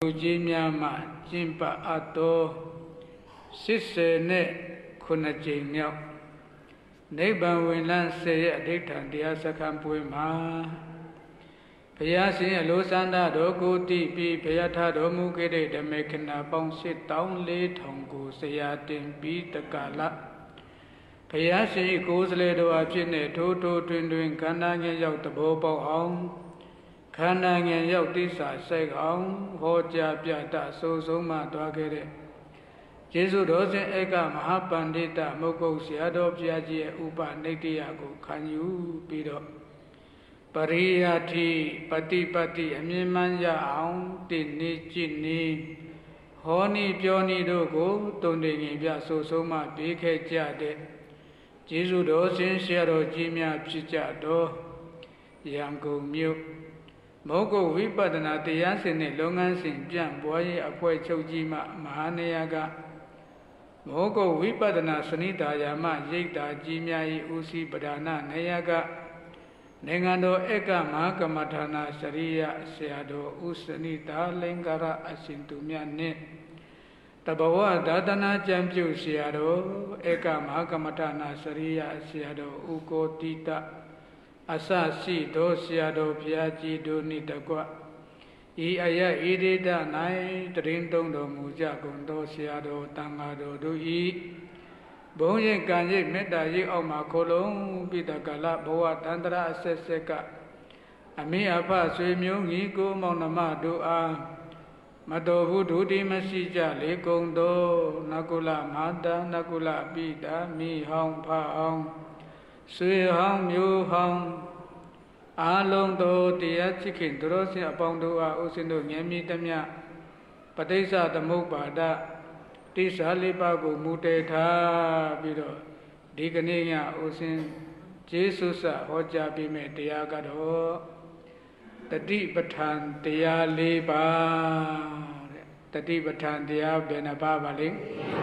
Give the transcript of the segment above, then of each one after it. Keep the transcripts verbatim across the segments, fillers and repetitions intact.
ကြီးများမှကျင့်ပအပ်သောစစ်စေနဲ့ခုနှစ်ကြိမ်မြောက်နိဗ္ဗာန်ဝင်လန်းစေရဲ့အဋ္ဌံတရားစခန်းပွဲမှာဘုရားရှင်အလိုဆန္ဒတော်ကိုတည်ပြီးဘုရားထားတော်မူခဲ့တဲ့ဓမ္မခဏပေါင်းရှစ်သောင်းလေးထောင်ကိုဆရာတင်ပြီးတက္ကလဘုရားရှင်ကိုယ်စလေတော်အဖြစ်နဲ့ထိုးထိုးတွင်တွင်ခန္ဓာငယ်ရောက်သဘောပေါက်အောင်ခန္ဓာငယ်ရောက်တိစ္ဆာဆိုင်အောင်ဟောကြားပြတဆိုဆုံးမှသွားခဲ့တဲ့ကျေးဇူးတော်ရှင်ဧကမဟာပန္တိတမုဂ္ဂုတ်ဆရာတော်ဘုရားကြီးရဲ့ဥပနိတ္တယကိုခံယူပြီးတော့ပရိယတိပฏิပတ်တိအမြင်မှန်ရအောင်တည်နေကြည်နေဟောနီပြောနီတို့ကိုတုံတင်ရင်ပြဆိုဆုံးမှပေးခဲ့ကြတဲ့ကျေးဇူးတော်ရှင်ဆရာတော်ကြီးများဖြစ်ကြတော်ရန်ကုန်မြို့မုဂ္ဂုတ်ဝိပဿနာတရားစင်နဲ့လုပ်ငန်းစဉ်ပြန့်ပွားရေးအဖွဲ့ချုပ်ကြီးမှမဟာနေရကမုဂ္ဂုတ်ဝိပဿနာစနိဒါယာမရိပ်တာကြီးများ၏ဦးစီးပဓာနနေရကနိုင်ငံတော်ဧကမဟာကမ္မဌာနစရိယဆရာတော်ဦးစနိဒါလင်္ကာရအရှင်သူမြတ်နှင့်တဘဝဒါသနာကျမ်းပြုဆရာတော်ဧကမဟာကမ္မဌာနစရိယဆရာတော်ဦးကိုတိတအစရှိတော်ဆရာတော်ဘုရားကြီးတို့နှင့်တကွဤအယဣရိဒ၌တရင်တုံးတော်မူကြကုန်သောဆရာတော်တန်ဃာတော်တို့ဤဘုံရင်ကံရိပ်မေတ္တာရိပ်အောက်မှာခိုလုံးပြီးတကလဘဝတန္တရာအဆက်ဆက်ကအမိအဖဆွေမျိုးညီကိုမောင်နှမတို့အားမတော်ဘူးဒုတိမရှိကြလေကုန်သောနကုလမာတာနကုလပိတာမိဟောင်းဖအောင်ဆွေဟောင်းမျိုးဟောင်းအားလုံးသောတရားချစ်ခင်သူတော်စင်အပေါင်းတို့အားဥစဉ်တို့ဉာဏ်မြင့်သမျှပဋိစ္စသမုပ္ပါဒတိစ္ဆာလေးပါးကိုမူတည်ထားပြီးတော့ဒီကနေ့ညဥစဉ်ကျေးဇူးစဟောကြားပေးမယ့်တရားကတော့တတိပဋ္ဌာန်တရားလေးပါးတဲ့တတိပဋ္ဌာန်တရားဘယ်နှပါးပါလဲ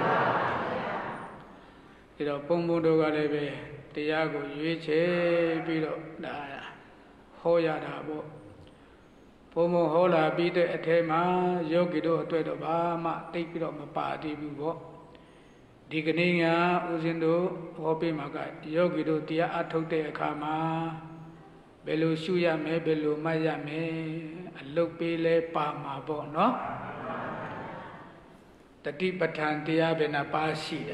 ဒီတော့ပုံပုံတို့ကလည်းပဲတရားကိုရွေးချယ်ပြီးတော့ဒါဟောရတာပေါ့ဘုံဘုံဟောလာပြီးတဲ့အထဲမှာယောဂီတို့အတွက်တော့ဘာမှတိတ်ပြီးတော့မပါသေးဘူးပေါ့ဒီကနေ့ကဥစဉ်တို့ဟောပေးမှာကယောဂီတို့တရားအထုတ်တဲ့အခါမှာဘယ်လိုရှုရမယ်ဘယ်လိုမှတ်ရမယ်အလုတ်ပေးလဲပါမှာပေါ့နော်တတိပဋ္ဌာန်တရားဘယ်နှပါးရှိတာ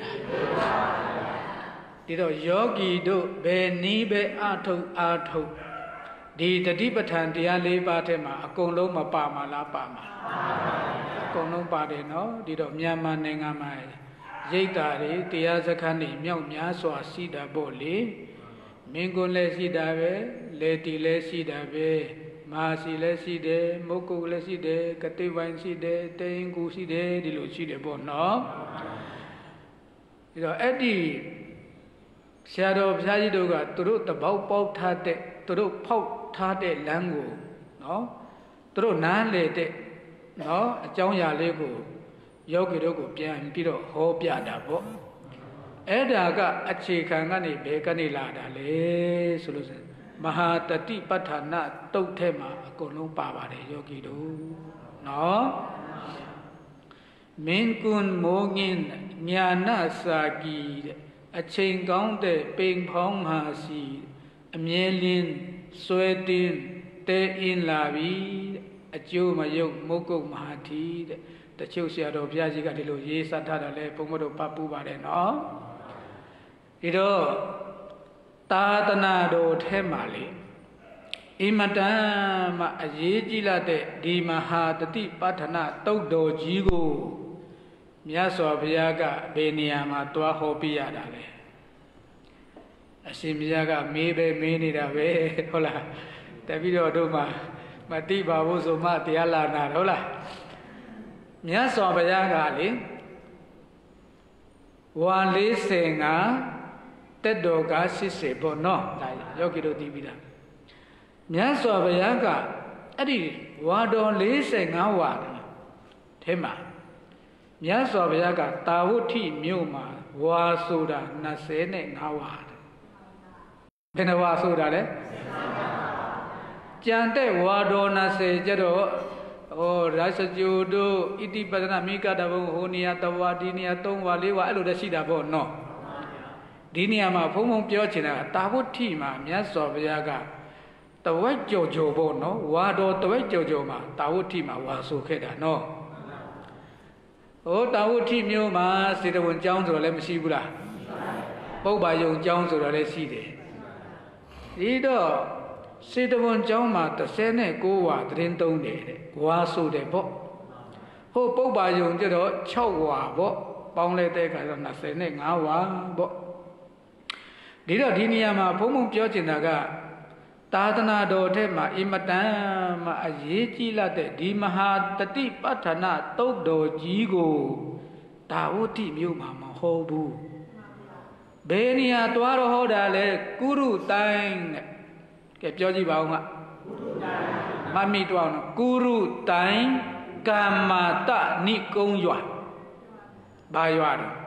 ဒီတော့ယောဂီတို့ဘယ်နည်းပဲအထုတ်အထုတ်ဒီတတိပဋ္ဌာန်တရားလေးပါးထဲမှာအကုန်လုံးမပါမှာလားပါမှာအကုန်လုံးပါတယ်နော်ဒီတော့မြန်မာနိုင်ငံမှာရိပ်တာတွေတရားစခန်းတွေမြောက်များစွာရှိတာပေါ့လေမင်းကွန်းလည်းရှိတာပဲလေတီလည်းရှိတာပဲမဟာစီလည်းရှိတယ်မုတ်ကုတ်လည်းရှိတယ်ကတိဝိုင်းရှိတယ်တေရင်ကူရှိတယ်ဒီလိုရှိတယ်ပေါ့နော်ဒီတော့အဲ့ဒီဆရာတော်ဘုရားကြီးတို့ကသူတို့တပေါက်ပေါက်ထားတဲ့သူတို့ဖောက်ထားတဲ့လမ်းကိုနော်သူတို့နားလေတဲ့နော်အကြောင်းအရာလေးကိုယောဂီတို့ကိုပြန်ပြီးတော့ဟောပြတာပေါ့အဲ့ဒါကအခြေခံကနေဘယ်ကနေလာတာလဲဆိုလို့ဆိုမဟာတတိပဋ္ဌာနတုတ်ထဲမှာအကုန်လုံးပါပါတယ်ယောဂီတို့နော်မင်းကွန်းမိုးငင်းညာနာစာကီတဲ့အချိန်ကောင်းတဲ့ပိန်ဖောင်းဟာစီအမြဲလင်းဆွဲတင်းတဲအင်းလာပြီအကျိုးမယုတ်မုတ်ကုတ်မဟာတိတဲ့တချို့ဆရာတော်ဘုရားကြီးကဒီလိုရေးစထားတာလဲဘုံမတို့ပတ်ပူးပါတယ်နော်ဒီတော့သာသနာတော်ထဲမှာလေအင်မတန်မှအရေးကြီးလာတဲ့ဒီမဟာတတိပဋ္ဌာနတုတ်တော်ကြီးကိုမြတ်စွာဘုရားကဘယ်နေရာမှာတွားဟောပြရတာလဲအရှင်ဘုရားကမေးပဲမေးနေတာပဲဟုတ်လားတပည့်တော်တို့မှာမတိပါဘူးဆိုမှတရားလာတာဟုတ်လားမြတ်စွာဘုရားကလေဝါလေးဆယ်ငါတက်တော်ကစစ်စေပေါ့နော်ဒါယောဂီတို့သိပြီးသားမြတ်စွာဘုရားကအဲ့ဒီဝါတော်လေးဆယ်ငါဝါထဲမှာမြတ်စွာဘုရားကတာဝဋ္ဌိမြို့မှာဝါဆိုတာနှစ်ဆယ်နဲ့ငါးဝါဘယ်နှဝါဆိုတာလဲကြံတဲ့ဝါတော်နှစ်ဆယ်ကျတော့ဩရာဇဂျိုတို့ဣတိပဒနာမိကတဘုံဟိုနေရာတဝါဒီနေရာသုံးဝါလေးဝါအဲ့လိုတည်းရှိတာပေါ့နော်ဒီနေရာမှာဘုံဘုံပြောချင်တာကတာဝဋ္ဌိမှာမြတ်စွာဘုရားကတဝက်ကြော်ကြော်ပေါ့နော်ဝါတော်တဝက်ကြော်ကြော်မှာတာဝဋ္ဌိမှာဝါဆိုခဲ့တာနော်ဟိုတာဝဋ္ဌိမျိုးမှာစေတဝန်ကျောင်းဆိုတော့လည်းမရှိဘူးလားပုပ္ပါယုံကျောင်းဆိုတော့လည်းရှိတယ်ဒီတော့စေတဝန်ကျောင်းမှာတစ်ဆယ်ကိုးဝါသတင်းသုံးတယ်တဲ့ဝါဆိုတယ်ပေါ့ဟိုပုပ္ပါယုံကျတော့၆ဝါပေါ့ပေါင်းလိုက်တဲ့အခါကျတော့၂၅ဝါပေါ့ဒီတော့ဒီနေရာမှာဘုံဘုံပြောချင်တာကသာသနာတော်ထဲမှာအင်မတန်မှအရေးကြီးလာတဲ့ဒီမဟာတတိပဋ္ဌာနာသုတ်တော်ကြီးကိုတာဝဋ္ဌိမြို့မှာမဟုတ်ဘူးဘယ်နေရာသွားတော့ဟောတာလဲကုရုတိုင်းတဲ့ကဲပြောကြည့်ပါဦးငါမမိတော့အောင်ကုရုတိုင်းကမ္မာတနိကုံးရွာဘာရွာတော့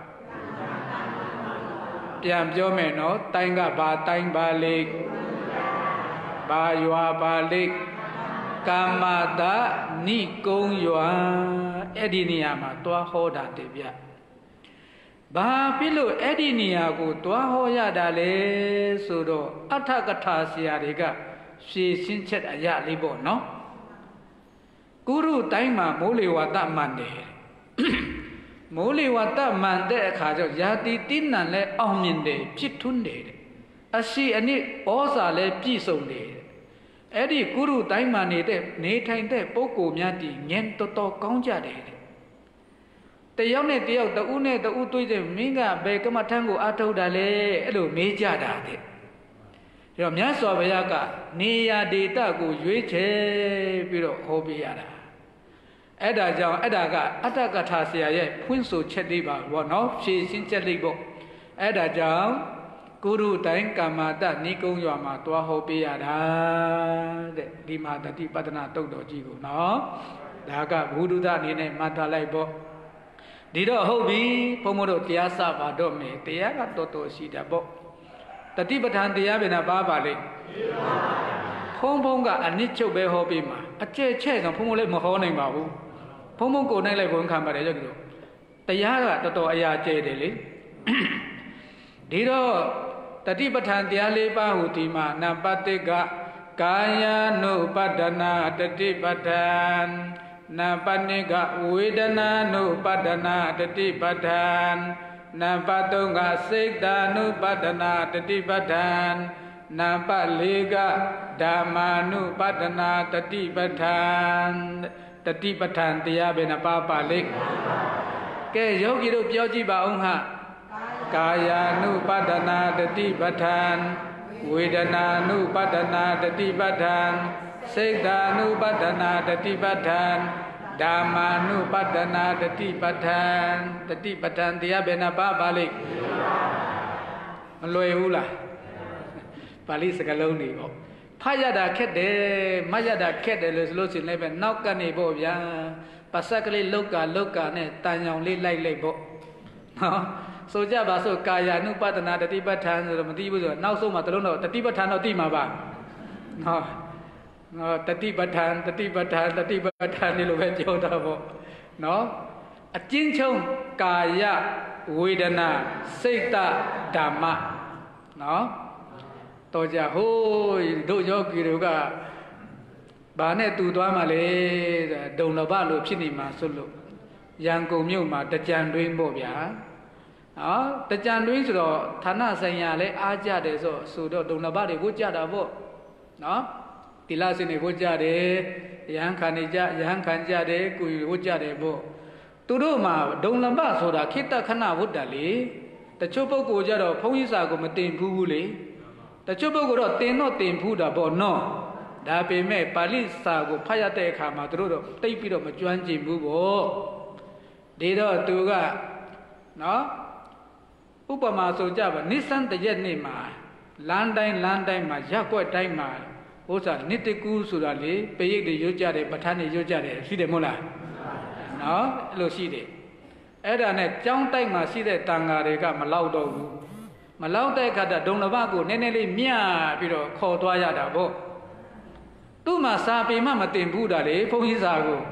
ပြန်ပြောမယ်နော်တိုင်းကဘာတိုင်းဘာလေဘာရွာဘာလေကမ္မာတနိကုံးရွာအဲ့ဒီနေရာမှာတွားဟောတာတည်းဗျဘာဖြစ်လို့အဲ့ဒီနေရာကိုတွားဟောရတာလဲဆိုတော့အဋ္ဌကထာဆရာတွေကဖြေရှင်းချက်အရာလေးပေါ့နော်ကုရုတိုင်းမှာမိုးလေဝသမှန်တယ်မိုးလေဝသမှန်တဲ့အခါကျတော့ယာတိတိနံလဲအောင်မြင်တယ်ဖြစ်ထွန်းတယ်အရှိအနစ်ဩဇာလဲပြည့်စုံတယ်အဲ့ဒီကုရုတိုင်းမှာနေတဲ့နေထိုင်တဲ့ပုဂ္ဂိုလ်များဒီဉာဏ်တော်တော်ကောင်းကြတယ်တယောက်နဲ့တယောက်တဦးနဲ့တဦးတွေ့တဲ့မင်းကဘယ်ကမ္မထမ်းကိုအထုတ်တာလဲအဲ့လိုမေးကြတာတဲ့ဒါတော့မြတ်စွာဘုရားကနေရာဒေတာကိုရွေးချယ်ပြီးတော့ဟောပေးရတာအဲ့ဒါကြောင့်အဲ့ဒါကအတ္တကထာဆရာရဲ့ဖွင့်ဆိုချက်လေးပါဘောနော်ဖြည့်ရှင်းချက်လေးပေါ့အဲ့ဒါကြောင့်ကုရုတိုင်းကမ္မာတနိကုံးရွာမှာတွားဟောပေးရတာတဲ့ဒီမှာတတိပတ္တနာတုတ်တော်ကြီးကိုနော်ဒါကဘုဒ္ဓအနေနဲ့မှတ်ထားလိုက်ပေါ့ဒီတော့ဟုတ်ပြီဘုံမတို့တရားစပါတော့မယ်တရားကတော်တော်ရှိတာပေါ့တတိပဋ္ဌာန်တရားပဲနာပါပါလေဖုံဖုံကအနစ်ချုပ်ပဲဟောပြီးမှာအကျဲ့ချဲ့ဆိုဖုံဖုံလည်းမဟောနိုင်ပါဘူးဖုံဖုံကိုနိုင်လိုက်ဘုံခံပါတယ်ကြောက်ကြည့်တရားကတော်တော်အရာကျဲတယ်လေဒီတော့တတိပဋ္ဌာန်တရားလေးပါးဟူဒီမှာနံပါတ်တစ်ကကာယ ानु ပတ္တနာတတိပဋ္ဌာန်နံပါတ်နှစ်ကဝေဒနာ ानु ပတ္တနာတတိပဋ္ဌာန်နံပါတ်သုံးကစိတ် ानु ပတ္တနာတတိပဋ္ဌာန်နံပါတ်လေးကဓမ္မာ ानु ပတ္တနာတတိပဋ္ဌာန်တတိပဋ္ဌာန်တရားပဲနာပါပါလိကဲယောဂီတို့ပြောကြည့်ပါအောင်ဟာကာယ ानु ပတ္တနာတတိပဋ္ဌာန်ဝေဒနာ ानु ပတ္တနာတတိပဋ္ဌာန်စိတ် ानु ပတ္တနာတတိပဋ္ဌာန်ဓမ္မာ ानु ပတ္တနာတတိပဋ္ဌာန်တတိပဋ္ဌာန်တရားဘယ်နှပါပါလိမလွယ်ဘူးလားပါဠိစကားလုံးတွေပေါ့ဖတ်ရတာခက်တယ်မှတ်ရတာခက်တယ်လို့ဆိုလို့ရှိရင်လည်းပဲနောက်ကနေပေါ့ဗျာပါစက်ကလေးလောက်ကလောက်ကနဲ့တန်ရောင်လေးလိုက်လိုက်ပေါ့နော်ဆိုကြပါစို့ကာယ ानु ပတ္တနာတတိပဋ္ဌာန်ဆိုတော့မသိဘူးဆိုတော့နောက်ဆုံးမှတလုံးတော့တတိပဋ္ဌာန်တော့သိမှာပါနော်နော်တတိပဋ္ဌာန်တတိပဋ္ဌာန်တတိပဋ္ဌာန်ဒီလိုပဲပြောတာပေါ့နော်အကျဉ်းချုပ်ကာယဝေဒနာစိတ်ဓမ္မနော်တော့ကြဟိုးတို့ယောဂီတွေကဘာနဲ့တူသွားမှလဲဒုံလဘလို့ဖြစ်နေမှာဆိုလို့ရန်ကုန်မြို့မှာတကြံတွင်းပေါ့ဗျာနော်တကြံတွင်းဆိုတော့ဌာနဆိုင်ရာလဲအားကြတယ်ဆိုဆိုတော့ဒုံလဘတွေဝတ်ကြတာပေါ့နော်တိလစင်တွေဝတ်ကြတယ်ရဟန်းခံနေကြရဟန်းခံကြတယ်ကိုယ်ဝတ်ကြတယ်ပေါ့သူတို့မှာဒုံလဘဆိုတာခိတ္တခဏဝတ်တာလေတချို့ပုဂ္ဂိုလ်ကြတော့ဘုန်းကြီးစာကိုမတင်ဘူးဘူးလေတချို့ပုဂ္ဂိုလ်တော့တင်တော့တင်ဘူးတာပေါ့နော်ဒါပေမဲ့ပါဠိစာကိုဖတ်ရတဲ့အခါမှာသူတို့တော့တိတ်ပြီးတော့မကျွမ်းကျင်ဘူးပေါ့ဒီတော့သူကနော်ဥပမာဆိုကြပါနိစ္စန်တရက်နေ့မှာလမ်းတိုင်းလမ်းတိုင်းမှာရက်ွက်တိုင်းမှာဥစ္စာနိတကူဆိုတာလေပရိတ်တွေရွတ်ကြတယ်ပဋ္ဌာန်းတွေရွတ်ကြတယ်ရှိတယ်မဟုတ်လားနော်အဲ့လိုရှိတယ်အဲ့ဒါနဲ့ကြောင်းတိုက်မှာရှိတဲ့တန်ဃာတွေကမလောက်တော့ဘူးမလောက်တဲ့အခါဒုံလဘကိုနည်းနည်းလေးမြပြီးတော့ခေါ်သွားရတာပေါ့သူ့မှာစာပေမှမတင်ဘူးတာလေဘုန်းကြီးစာကို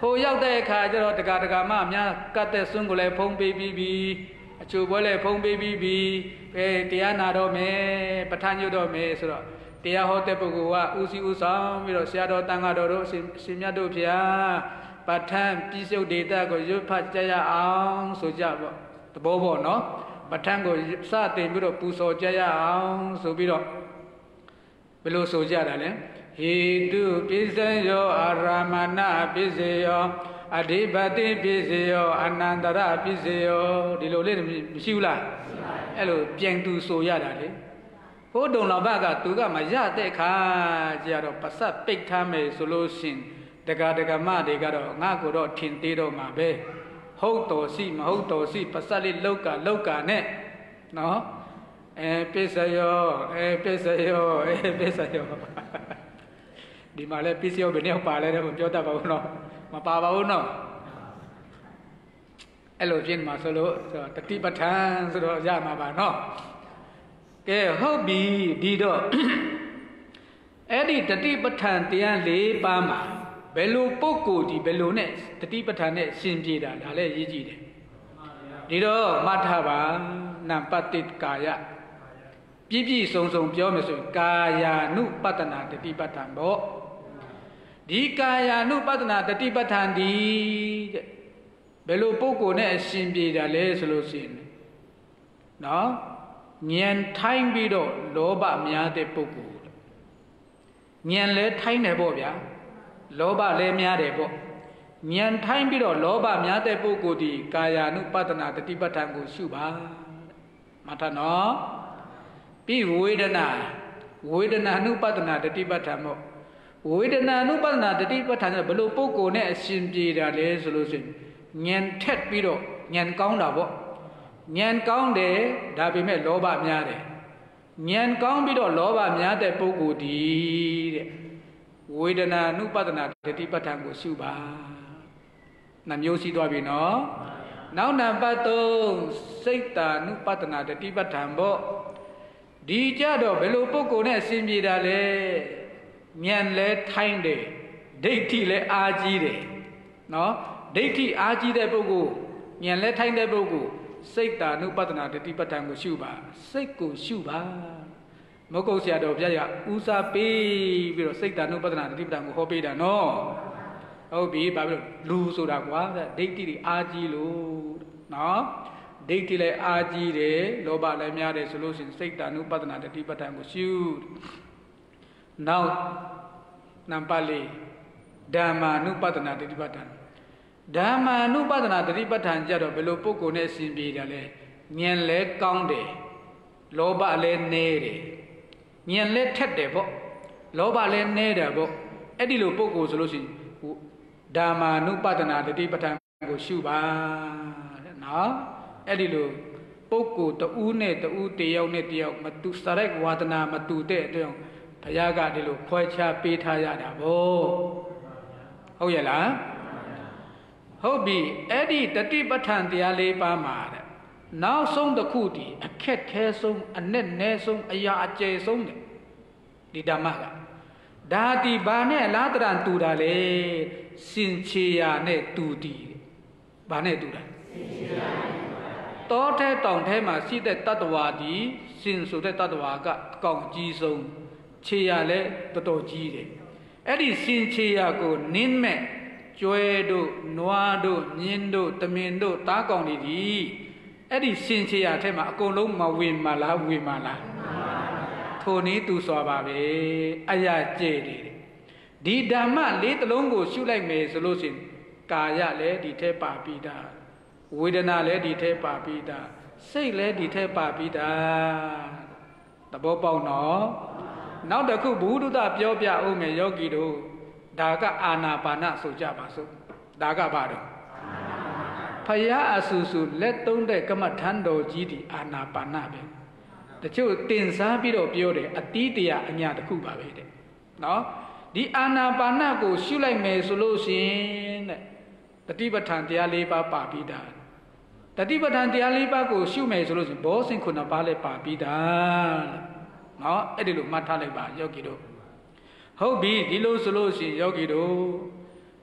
ဟိုရောက်တဲ့အခါကျတော့တက္ကະမအများကတ်တဲ့စွန်းကိုလည်းဖုံးပေးပြီးပြီအချို့ပွဲလည်းဖုံးပေးပြီးပြီပဲတရားနာတော့မယ်ပဋ္ဌာန်းညွတ်တော့မယ်ဆိုတော့တရားဟောတဲ့ပုဂ္ဂိုလ်ကဦးစီးဦးဆောင်ပြီးတော့ဆရာတော်တန်ခါတော်တို့ရှင်မြတ်တို့ဖျားပဋ္ဌာန်းပြည့်စုံဒေတာကိုရွတ်ဖတ်ကြရအောင်ဆိုကြပေါ့သဘောပေါ့နော်ပဋ္ဌာန်းကိုစတင်ပြီးတော့ပူဇော်ကြရအောင်ဆိုပြီးတော့ဘယ်လိုဆိုကြတာလဲဟေတုပိစယောအာရမဏပိစယောအဓိပတိပိစယောအနန္တရပိစယောဒီလိုလေးမရှိဘူးလားအဲ့လိုပြန်သူဆိုရတာလေဟိုတုံတော်ဘကသူကမရတဲ့ခါကျတော့ပစတ်ပိတ်ထားမယ်ဆိုလို့ရှင်တက္ကတက္ကမတွေကတော့ငါကိုတော့ထင်သေးတော့မှာပဲဟုတ်တော်စီမဟုတ်တော်စီပစတ်လေးလောက်ကလောက်ကနဲ့နော်အဲပိစယောအဲပိစယောအဲပိစယောဒီမှာလဲပိစယောဘယ်နဲ့ပါလဲတော့မပြောတတ်ပါဘူးနော်မပါပါဘူးနော်အဲ့လိုဖြစ်မှာဆိုလို့တတိပဋ္ဌာန်ဆိုတော့ရမှာပါနော်ကဲဟုတ်ပြီဒီတော့အဲ့ဒီတတိပဋ္ဌာန်တရား၄ပါးမှာဘယ်လိုပုဂ္ဂိုလ်ဒီဘယ်လိုနဲ့တတိပဋ္ဌာန်နဲ့ရှင်ပြေတာဒါလည်းရေးကြည့်တယ်ဒီတော့မှတ်ထားပါနံပါတ်တစ်ကာယပြည့်ပြည့်စုံစုံပြောမယ်ဆိုရင်ကာယာနုပတ္တနာတတိပဋ္ဌာန်ပေါ့ဒီကာယာနုပတ္တနာတတိပဋ္ဌာန်ဒီတဲ့ဘယ်လိုပုဂ္ဂိုလ်နဲ့ရှင်ပြေတာလဲဆိုလို့ရှိရင်နော်ဉာဏ်ထိုင်းပြီးတော့လောဘများတဲ့ပုဂ္ဂိုလ်ဉာဏ်လည်းထိုင်းတယ်ပေါ့ဗျာလောဘလည်းများတယ်ပေါ့ဉာဏ်ထိုင်းပြီးတော့လောဘများတဲ့ပုဂ္ဂိုလ်ဒီကာယာနုပတ္တနာတတိပဋ္ဌာန်ကိုရှုပါမှတ်ထားနော်ပြီးဝေဒနာဝေဒနာနုပတ္တနာတတိပဋ္ဌာန်ပေါ့ဝေဒနာနုပတ္တနာတတိပဋ္ဌာန်ဆိုဘယ်လိုပုဂ္ဂိုလ်နဲ့အရှင်ပြေတာလဲဆိုလို့ရှိရင်ဉာဏ်ထက်ပြီးတော့ဉာဏ်ကောင်းတာပေါ့ဉာဏ်ကောင်းတယ်ဒါပေမဲ့လောဘများတယ်ဉာဏ်ကောင်းပြီးတော့လောဘများတဲ့ပုဂ္ဂိုလ်ဒီတဲ့ဝေဒနာနုပတ္တနာတတိပဋ္ဌာန်ကိုရှုပါနှမျိုးရှိသွားပြီနော်နောက်နံပါတ်သုံးစိတ်တာနုပတ္တနာတတိပဋ္ဌာန်ပေါ့ဒီကြတော့ဘယ်လိုပုဂ္ဂိုလ်နဲ့အရှင်ပြေတာလဲဉာဏ်လဲထိုင်းတယ်ဒိဋ္ဌိလဲအားကြီးတယ်နော်ဒိဋ္ဌိအားကြီးတဲ့ပုဂ္ဂိုလ်ဉာဏ်လဲထိုင်းတဲ့ပုဂ္ဂိုလ်စိတ်တာနုပတ္တနာတတိပဋ္ဌာန်ကိုရှုပါစိတ်ကိုရှုပါမဟုတ်ဆရာတော်ဘုရားကဦးစားပေးပြီးတော့စိတ်တာနုပတ္တနာတတိပဋ္ဌာန်ကိုဟောပေးတာနော်ဟုတ်ပြီဘာဖြစ်လို့လူဆိုတာကွာဒိဋ္ဌိတွေအားကြီးလို့နော်ဒိဋ္ဌိလည်းအားကြီးတယ်လောဘလည်းများတယ်ဆိုလို့ရှိရင်စိတ်တာနုပတ္တနာတတိပဋ္ဌာန်ကိုရှုနောက်နံပါတ်လေးဓမ္မာနုပတ္တနာတတိပဋ္ဌာန်ဓမ္မာနုပတ္တနာတတိပဋ္ဌာန်ကြတော့ဘယ်လိုပုဂ္ဂိုလ်နဲ့ရှင်ပြေတယ်လဲဉာဏ်လည်းကောင်းတယ်လောဘလည်းနည်းတယ်ဉာဏ်လည်းထက်တယ်ပေါ့လောဘလည်းနည်းတယ်ပေါ့အဲ့ဒီလိုပုဂ္ဂိုလ်ဆိုလို့ရှိရင်ဓမ္မာနုပတ္တနာတတိပဋ္ဌာန်ကိုရှုပါတဲ့နော်အဲ့ဒီလိုပုဂ္ဂိုလ်တဦးနဲ့တဦးတယောက်နဲ့တယောက်မတူစရိုက်ဝါဒနာမတူတဲ့အတွက်ဘုရားကဒီလိုခွဲခြားပေးထားရတာဗောဟုတ်ရဲ့လားဟုတ်ပြီအဲ့ဒီတတိပဋ္ဌာန်တရားလေးပါမှာတဲ့နောက်ဆုံးတစ်ခုတည်းအခက်ခဲဆုံးအနဲ့နဲဆုံးအရာအကျယ်ဆုံးတယ်ဒီဓမ္မကဒါတိဘာနဲ့လားတရံတူတာလေစင်ချေယာနဲ့တူတည်ဘာနဲ့တူတာတောထဲတောင်ထဲမှာရှိတဲ့တတ္တဝါဒီစင်ဆိုတဲ့တတ္တဝါကအကောင်ကြီးဆုံးခြေရလဲတော်တော်ကြီးတယ်အဲ့ဒီစင်ခြေရကိုနင်းမဲ့ကျွဲတို့နွားတို့မြင်းတို့တမင်တို့တားကောင်တွေဒီအဲ့ဒီစင်ခြေရထဲမှာအကုန်လုံးမဝင်မလားဝင်မလားထိုနည်းသူစွာပါပဲအရာကျဲတယ်ဒီဓမ္မလေးတလုံးကိုရှုလိုက်မယ်ဆိုလို့ရှိရင်ကာယလည်းဒီထဲပါပြီးသားဝေဒနာလည်းဒီထဲပါပြီးသားစိတ်လည်းဒီထဲပါပြီးသားသဘောပေါက်နော်နောက်တစ်ခုဘုဒ္ဓပြောပြအောင်မယ်ယောဂီတို့ဒါကအာနာပါနဆိုကြပါစို့ဒါကဘာတော့ဖယားအဆူဆူလက်သုံးတဲ့ကမ္မထံတော်ကြီးဒီအာနာပါနပဲတချို့တင်စားပြီးတော့ပြောတယ်အတိတရားအညာတစ်ခုပါပဲတဲ့နော်ဒီအာနာပါနကိုရှုလိုက်မယ်ဆိုလို့ရှိရင်တဲ့တတိပဋ္ဌာန်တရား၄ပါးပါပြီးသားတတိပဋ္ဌာန်တရား၄ပါးကိုရှုမယ်ဆိုလို့ရှိရင်ဘောစင်ခုနှစ်ပါးလည်းပါပြီးသားနော်အဲ့ဒီလိုမှတ်ထားလိုက်ပါယောဂီတို့ဟုတ်ပြီဒီလိုဆိုလို့ရှိရင်ယောဂီတို့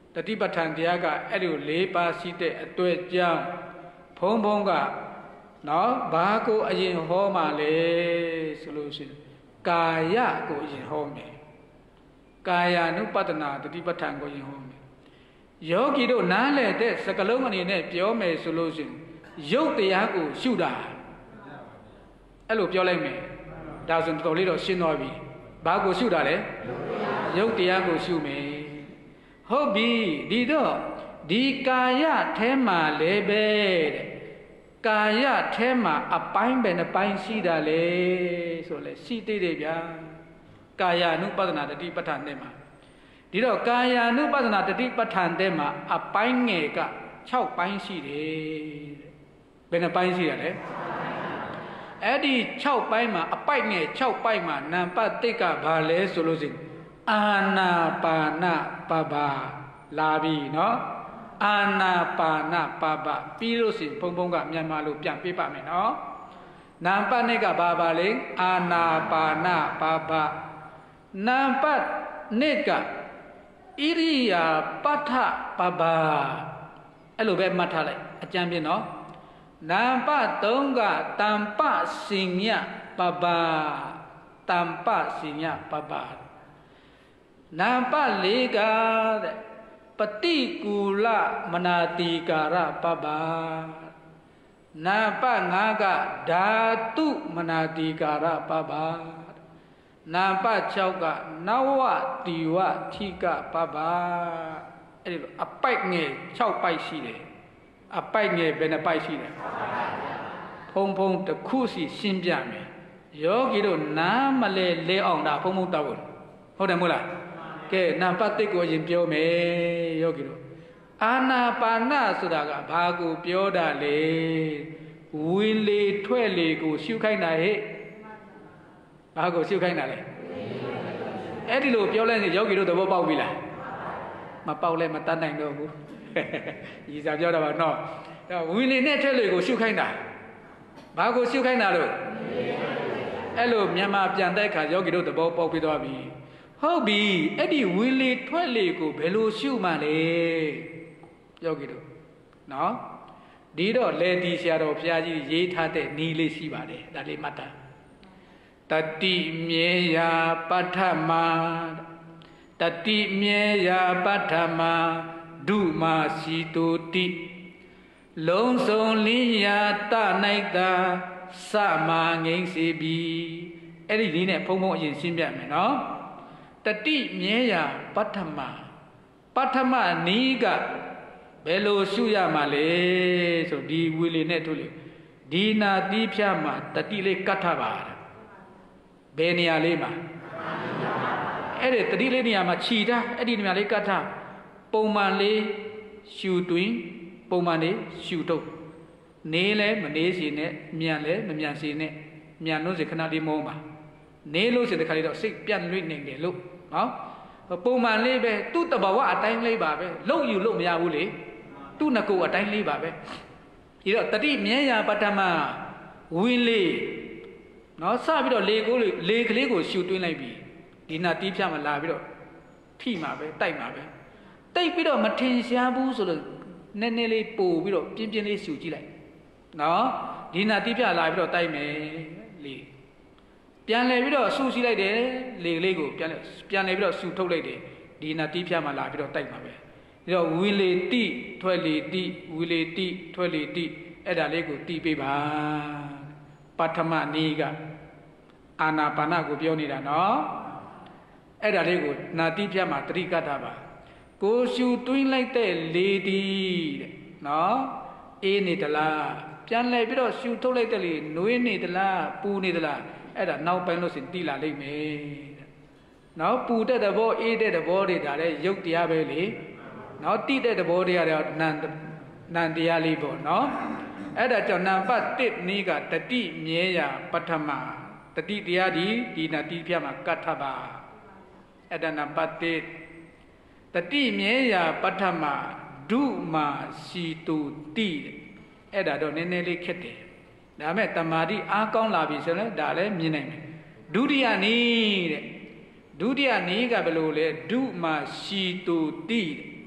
တတိပဋ္ဌာန်တရားကအဲ့လို၄ပါးရှိတဲ့အတွေ့အကြောင်းဘုံဘုံကနော်ဘာကိုအရင်ဟောမှလဲဆိုလို့ရှိရင်ကာယကိုအရင်ဟောမယ်ကာယ ानु ပတနာတတိပဋ္ဌာန်ကိုအရင်ဟောမယ်ယောဂီတို့နားလည်တဲ့စကလုံးအနေနဲ့ပြောမယ်ဆိုလို့ရှိရင်ရုပ်တရားကိုရှုတာအဲ့လိုပြောလိုက်မယ်ဒါဆိုတော်တော်လေးတော့ရှင်းသွားပြီဘာကိုရှုတာလဲရုပ်တရားကိုရှုမယ်ဟုတ်ပြီဒီတော့ဒီကာယထဲမှာလည်းပဲတဲ့ကာယထဲမှာအပိုင်းပဲနှစ်ပိုင်းရှိတာလေဆိုလဲရှိသေးတယ်ဗျာကာယ ानु ပတနာတတိပဋ္ဌာန်တဲ့မှာဒီတော့ကာယ ानु ပတနာတတိပဋ္ဌာန်တဲ့မှာအပိုင်းငယ်က၆ပိုင်းရှိတယ်ဘယ်နှပိုင်းရှိရလဲအဲ့ဒီ၆ပိုင်းမှာအပိုက်ငယ်၆ပိုင်းမှာနံပါတ်၁ကဘာလဲဆိုလို့ရှိရင်အာနာပါနပပလာပြီနော်အာနာပါနပပပြီးလို့ရှိရင်ဘုံဘုံကမြန်မာလိုပြန်ပြပါမယ်နော်နံပါတ်၂ကဘာပါလဲအာနာပါနပပနံပါတ်၂ကဣရိယာပဋ္ဌပပအဲ့လိုပဲမှတ်ထားလိုက်အကျမ်းပြနော်နံပါတ်၃ကတမ္ပစင်ညပပတမ္ပစင်ညပပနံပါတ်၄ကတဲ့ပฏิကူလမနာတိကာရပပနံပါတ်၅ကဓာတုမနာတိကာရပပနံပါတ်၆ကနဝတိဝထိကပပအဲ့ဒီအပိုက်ငယ်၆ပိုက်ရှိတယ်အပိုက်ငယ်ဘယ်နှပိုက်ရှိတယ်ဖုံဖုံတစ်ခုစီရှင်းပြမယ်ယောဂီတို့နားမလဲလဲအောင်ဒါဖုံဖုံတောက်ဟုတ်တယ်မို့လားကဲနံပါတ်၁ကိုရင်ပြောမယ်ယောဂီတို့အာနာပါနဆိုတာကဘာကိုပြောတာလဲဝင်လေထွက်လေကိုရှုခိုင်းတာဟဲ့ဘာကိုရှုခိုင်းတာလဲအဲ့ဒီလိုပြောလိုက်ရင်ယောဂီတို့သဘောပေါက်ပြီလားမပေါက်လဲမတတ်နိုင်တော့ဘူးညီစာပြောတာပါနော်ဝင်လေနဲ့ထွက်လေကိုရှုခိုင်းတာဘာကိုရှုခိုင်းတာလို့အဲ့လိုမြန်မာပြန်တဲ့အခါယောဂီတို့သဘောပေါက်ပြီးသွားပြီဟုတ်ပြီအဲ့ဒီဝင်လေထွက်လေကိုဘယ်လိုရှုမှလဲယောဂီတို့နော်ဒီတော့လေဒီဆရာတော်ဘုရားကြီးရေးထားတဲ့နည်းလေးရှိပါတယ်ဒါလေးမှတ်တာတတိမြေယာပဋ္ဌမတတိမြေယာပဋ္ဌမဒုမာစီတုတိလုံးစုံလင်းယာတနိုင်တာစမာငိမ့်စီပြီအဲ့ဒီနည်းနဲ့ဘုံဘုံအရင်ရှင်းပြမယ်နော်တတိမြေယာပဋ္ဌမပဋ္ဌမနီးကဘယ်လိုရှုရမှာလဲဆိုဒီဝီလီနဲ့ထုတ်လေဒီနာတိဖြာမှာတတိလေးကတ်ထပါဘယ်နေရာလေးမှာအဲ့ဒီတတိလေးနေရာမှာခြီတာအဲ့ဒီနေရာလေးကတ်ထပုံမှန်လေးရှုတွင်ပုံမှန်လေးရှုထုတ်နေလဲမနေစီနဲ့မြန်လဲမမြန်စီနဲ့မြန်လို့စေခဏလေးမောပါနေလို့စေတခါလေးတော့စိတ်ပြတ်လွင့်နေတယ်လို့နော်ပုံမှန်လေးပဲသူ့တဘာဝအတိုင်းလေးပါပဲလုံယူလို့မရဘူးလေသူ့ငကိုအတိုင်းလေးပါပဲဒီတော့တတိမြဲရာပထမဝင်းလေးနော်စပြီးတော့လေကိုလေလေကလေးကိုရှူတွင်းလိုက်ပြီဒီနာတီးဖြတ်မှာလာပြီးတော့ထိမှာပဲတိုက်မှာပဲတိတ်ပြီးတော့မထင်ရှားဘူးဆိုလို့နည်းနည်းလေးပို့ပြီးတော့ပြင်းပြင်းလေးရှူကြည့်လိုက်နော်ဒီနာတီးဖြတ်လာပြီးတော့တိုက်မယ်လေပြန်လဲပြီးတော့ဆူရှိလိုက်တယ်လေကလေးကိုပြန်လဲပြန်လဲပြီးတော့ဆူထုတ်လိုက်တယ်ဒီနာတီးဖြတ်မှာလာပြီးတော့တိုက်မှာပဲဒီတော့ဝီလေတိထွက်လေတိဝီလေတိထွက်လေတိအဲ့ဒါလေးကိုတီးပေးပါပထမနည်းကအာနာပါနကိုပြောနေတာနော်အဲ့ဒါလေးကိုနာတိဖြတ်မှာတတိကတာပါကိုရှူတွင်းလိုက်တဲ့လေတီတဲ့နော်အေးနေသလားပြန်လဲပြီးတော့ရှူထုတ်လိုက်တဲ့လေနွေးနေသလားပူနေသလားအဲ့ဒါနောက်ပိုင်းလို့စင်တီးလာလိမ့်မယ်တဲ့နော်ပူတဲ့သဘောအေးတဲ့သဘောတွေဒါလည်းရုပ်တရားပဲလေနော်တိတဲ့သဘောတွေကတော့နံနံတရားလေးပေါ့နော်အဲ့ဒါကြောင့်နံပါတ်၁နည်းကတတိမြဲရာပထမတတိတရားဒီဒီနာတိဖြတ်မှာကတ်ထပါအဲ့ဒါနံပါတ်၁တတိမြဲရာပထမဒုမာစီတုတိအဲ့ဒါတော့နည်းနည်းလေးခက်တယ်ဒါမဲ့တမာတိအားကောင်းလာပြီဆိုရင်ဒါလည်းမြင်နိုင်မယ်ဒုတိယနည်းတဲ့ဒုတိယနည်းကဘယ်လိုလဲဒုမာစီတုတိ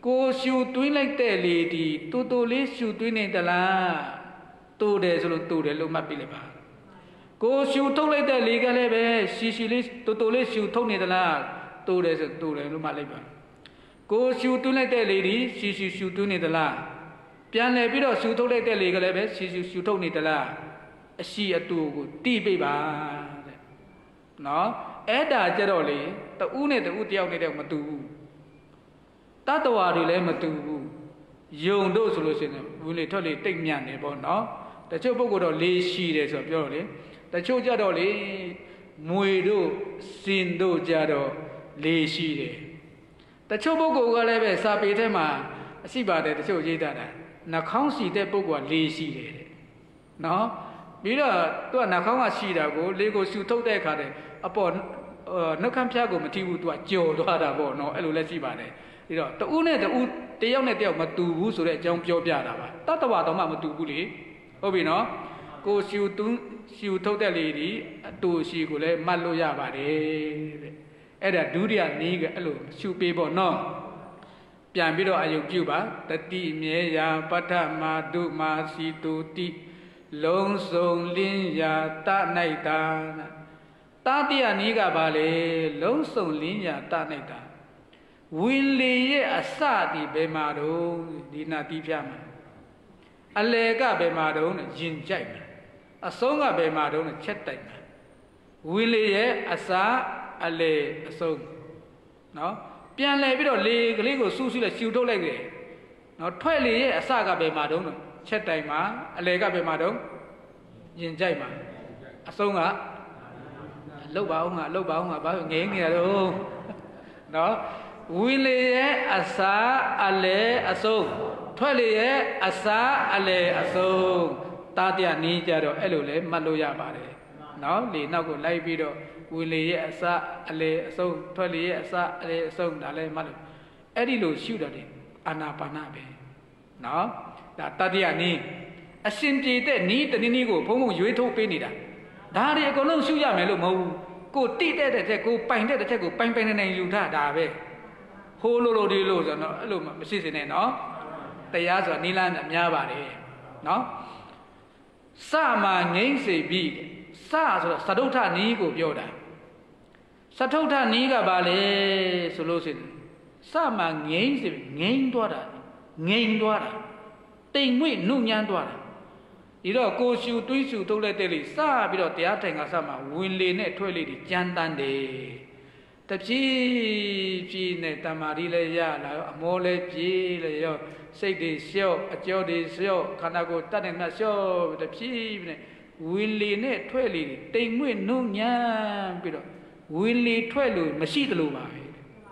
ကိုရှူသွင်းလိုက်တဲ့လေဒီတူတူလေးရှူသွင်းနေသလားတူတယ်ဆိုလို့တူတယ်လို့မှတ်ပြီးလိုက်ပါကိုရှူထုတ်လိုက်တဲ့လေကလည်းပဲရှီရှီလေးတူတူလေးရှူထုတ်နေသလားတူတယ်ဆိုတူတယ်လို့မှတ်လိုက်ပါကိုရှူသွင်းလိုက်တဲ့လေဒီရှီရှီရှူသွင်းနေသလားပြန်လဲပြီးတော့ရှူထုတ်လိုက်တဲ့လေကလည်းပဲရှီရှီရှူထုတ်နေသလားအရှိအတူကိုတိပိပါတဲ့နော်အဲ့ဒါကြတော့လေတူးနဲ့တူးတယောက်နေတဲ့မတူဘူးတတ္တဝါတွေလည်းမတူဘူးယုံတို့ဆိုလို့ရှိရင်ဝင်လေထွက်လေတိတ်မြတ်နေပေါ့နော်တချို့ပုဂ္ဂိုလ်တော့လေးရှိတယ်ဆိုတော့ပြောတော့လေတချို့ကြတော့လေမွေတို့စင်တို့ကြတော့လေးရှိတယ်တချို့ပုဂ္ဂိုလ်ကလည်းပဲစာပေထဲမှာအရှိပါတယ်တချို့ရေးတတ်တာနှာခေါင်းရှိတဲ့ပုဂ္ဂိုလ်ကလေးရှိတယ်တဲ့နော်ပြီးတော့သူကနှာခေါင်းကရှိတာကိုလေးကိုရှူထုတ်တဲ့အခါတည်းအပေါ်နှုတ်ခမ်းဖျားကိုမထိဘူးသူကကြော်သွားတာပေါ့နော်အဲ့လိုလည်းရှိပါတယ်ဒီတော့တူးနဲ့တူးတယောက်နဲ့တယောက်မတူဘူးဆိုတဲ့အကြောင်းပြောပြတာပါတတ္တဝါတော့မှမတူဘူးလေဟုတ်ပြီနော်ကိုရှူတူးရှူထုတ်တဲ့လေဒီအတူရှိကိုလည်းမှတ်လို့ရပါတယ်တဲ့အဲ့ဒါဒုတိယနည်းကအဲ့လိုရှူပေးပေါ့နော်ပြန်ပြီးတော့အယုံပြုပါတတိမြဲရာပဋ္ဌမာဒုမာစီတုတိလုံးစုံလင်းရာတနိုင်တာတတိယနည်းကပါလေလုံးစုံလင်းရာတနိုင်တာဝီလီရဲ့အစဒီဘယ်မှာတော့ဒီနာတိပြမှာအလေကဘယ်မှာတော့ရင်ကြိုက်မှာအဆုံးကဘယ်မှာတော့ချက်တိုက်မှာဝီလီရဲ့အစအလေအဆုံးနော်ပြန်လဲပြီးတော့လေကလေးကိုစူးစူးလိုက်ရှူထုတ်လိုက်တယ်နော်ထွက်လေရဲ့အစကဘယ်မှာတော့ချက်တိုင်မှာအလေကဘယ်မှာတော့ရင်ကြိုက်မှာအဆုံးကလှုပ်ပါအောင်ကလှုပ်ပါအောင်ကဘာလို့ငိမ့်နေရတော့နော်ဝီလေရဲ့အစာအလေအဆုံးထွက်လေရဲ့အစာအလေအဆုံးတာတရားနည်းကြတော့အဲ့လိုလဲမှတ်လို့ရပါတယ်နော်လေနောက်ကိုလိုက်ပြီးတော့ဝီလေရဲ့အစာအလေအဆုံးထွက်လေရဲ့အစာအလေအဆုံးဒါလဲမှတ်လို့အဲ့ဒီလိုရှုတော့တယ်အာနာပါနပဲနော်ဒါတတိယနည်းအရှင်ပြေတဲ့နည်းတနည်းနည်းကိုဘုံဘုံရွေးထုတ်ပေးနေတာဒါတွေအကုန်လုံးရှုရမယ်လို့မဟုတ်ဘူးကိုတိတဲ့တဲ့ချက်ကိုပိုင်တဲ့တဲ့ချက်ကိုပိုင်ပိုင်နေနေယူထားဒါပဲဟိုးလို့လို့ဒီလို့ဆိုတော့အဲ့လိုမရှိစေနဲ့နော်တရားဆိုတာနိလန်းများပါတယ်နော်စမှာငိမ့်စေပြီးစဆိုတော့သဒုဋ္ဌနီးကိုပြောတာသဒုဋ္ဌနီးကပါလေဆိုလို့ရှိရင်စမှာငိမ့်စေငိမ့်သွားတာငိမ့်သွားတာတိမ်မွေ့နှုတ်ညမ်းသွားတာဒီတော့ကိုရှူတွေးရှူထုတ်လိုက်တဲ့လေစပြီးတော့တရားထိုင်ကစမှာဝင်လေနဲ့ထွက်လေဒီကြမ်းတမ်းတယ်တပြေးပြေးနဲ့တမာရီလည်းရလာရောအမောလည်းပြေးလည်းရောစိတ်တွေလျှော့အကြောတွေလျှော့ခန္ဓာကိုယ်တတ်တဲ့မြတ်လျှော့တပြေးနဲ့ဝင်လေနဲ့ထွက်လေတိမ်မွေ့နှုတ်ညမ်းပြီးတော့ဝင်လေထွက်လို့မရှိသလိုပါပဲ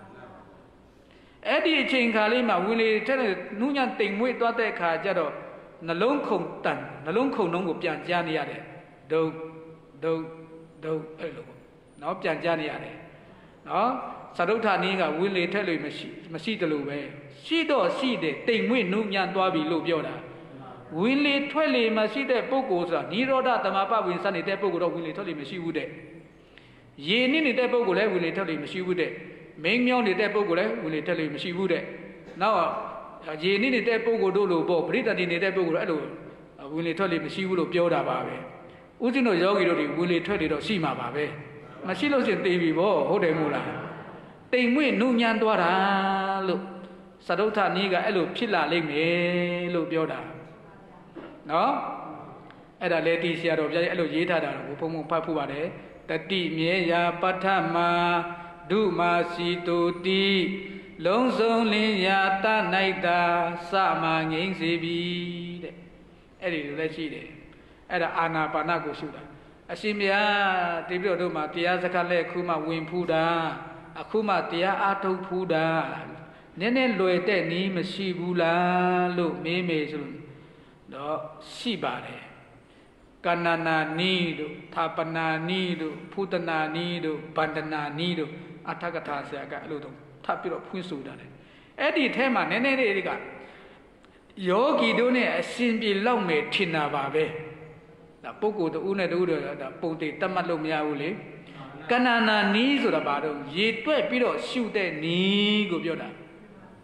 အဲ့ဒီအချိန်ခါလေးမှာဝင်လေထွက်တဲ့နှုတ်ညမ်းတိမ်မွေ့သွားတဲ့အခါကျတော့နှလုံးခုန်တန်နှလုံးခုန်နှုံးကိုပြန်ကြားနေရတယ်ဒုတ်ဒုတ်ဒုတ်အဲ့လိုပေါ့နော်ပြန်ကြားနေရတယ်နော်သဒုဋ္ဌနည်းကဝင်လေထက်လို့မရှိမရှိတယ်လို့ပဲရှိတော့ရှိတယ်တိမ်မွေ့နှုံညံသွားပြီလို့ပြောတာဝင်လေထွက်လေမရှိတဲ့ပုဂ္ဂိုလ်ဆိုတာနိရောဓသမပဝင်စနေတဲ့ပုဂ္ဂိုလ်တော့ဝင်လေထွက်လေမရှိဘူးတဲ့ရေနစ်နေတဲ့ပုဂ္ဂိုလ်လည်းဝင်လေထွက်လေမရှိဘူးတဲ့မင်းမြောင်းနေတဲ့ပုဂ္ဂိုလ်လည်းဝင်လေထွက်လေမရှိဘူးတဲ့နောက်ရေနစ်နေတဲ့ပုဂ္ဂိုလ်တို့လိုပေါ့ပရိသတ်တည်နေတဲ့ပုဂ္ဂိုလ်အဲ့လိုဝင်လေထွက်လေမရှိဘူးလို့ပြောတာပါပဲဥစဉ်တို့ယောဂီတို့တွေဝင်လေထွက်လေတော့ရှိမှာပါပဲမရှိလို့ရှင်သိပြီပေါ့ဟုတ်တယ်မို့လားတိမ်မွေ့နှုံညံသွားတာလို့သဒုဋ္ဌနည်းကအဲ့လိုဖြစ်လာလိမ့်မယ်လို့ပြောတာနော်အဲ့ဒါလေတီဆရာတော်ဘုရားကြီးအဲ့လိုရေးထားတာကိုဘုံဘုံဖတ်ဖို့ပါတယ်တတိမြဲရာပဋ္ဌမာဒုမာစီတုတိလုံးစုံလင်းရာတနိုင်တာစမာငိမ့်စေပြီတဲ့အဲ့ဒီလိုလည်းရှိတယ်အဲ့ဒါအာနာပါနကိုရှုတာအရှင်မြတ်တိပြတော်တို့မှာတရားစကားလည်းအခုမှဝင်ဖူးတာအခုမှတရားအားထုတ်ဖူးတာနည်းနည်းလွယ်တဲ့နည်းမရှိဘူးလားလို့မေးမေးဆိုတော့ရှိပါတယ်ကဏနာနီးတို့သာပနာနီးတို့ဖုတနာနီးတို့ဗန္ဒနာနီးတို့အထကထာဆရာကအဲ့လိုတော့ထပ်ပြီးတော့ဖွင့်ဆိုတာလေအဲ့ဒီထဲမှာနည်းနည်းလေးတွေကယောဂီတို့နဲ့အရှင်ပြေလောက်မယ်ထင်တာပါပဲဒါပုဂ္ဂိုလ်တူနဲ့တူတော့ဒါပုံတိတ်တတ်မှတ်လို့မရဘူးလေကဏနာနီးဆိုတာဘာတော့ရေတွက်ပြီးတော့ရှုတဲ့နီးကိုပြောတာ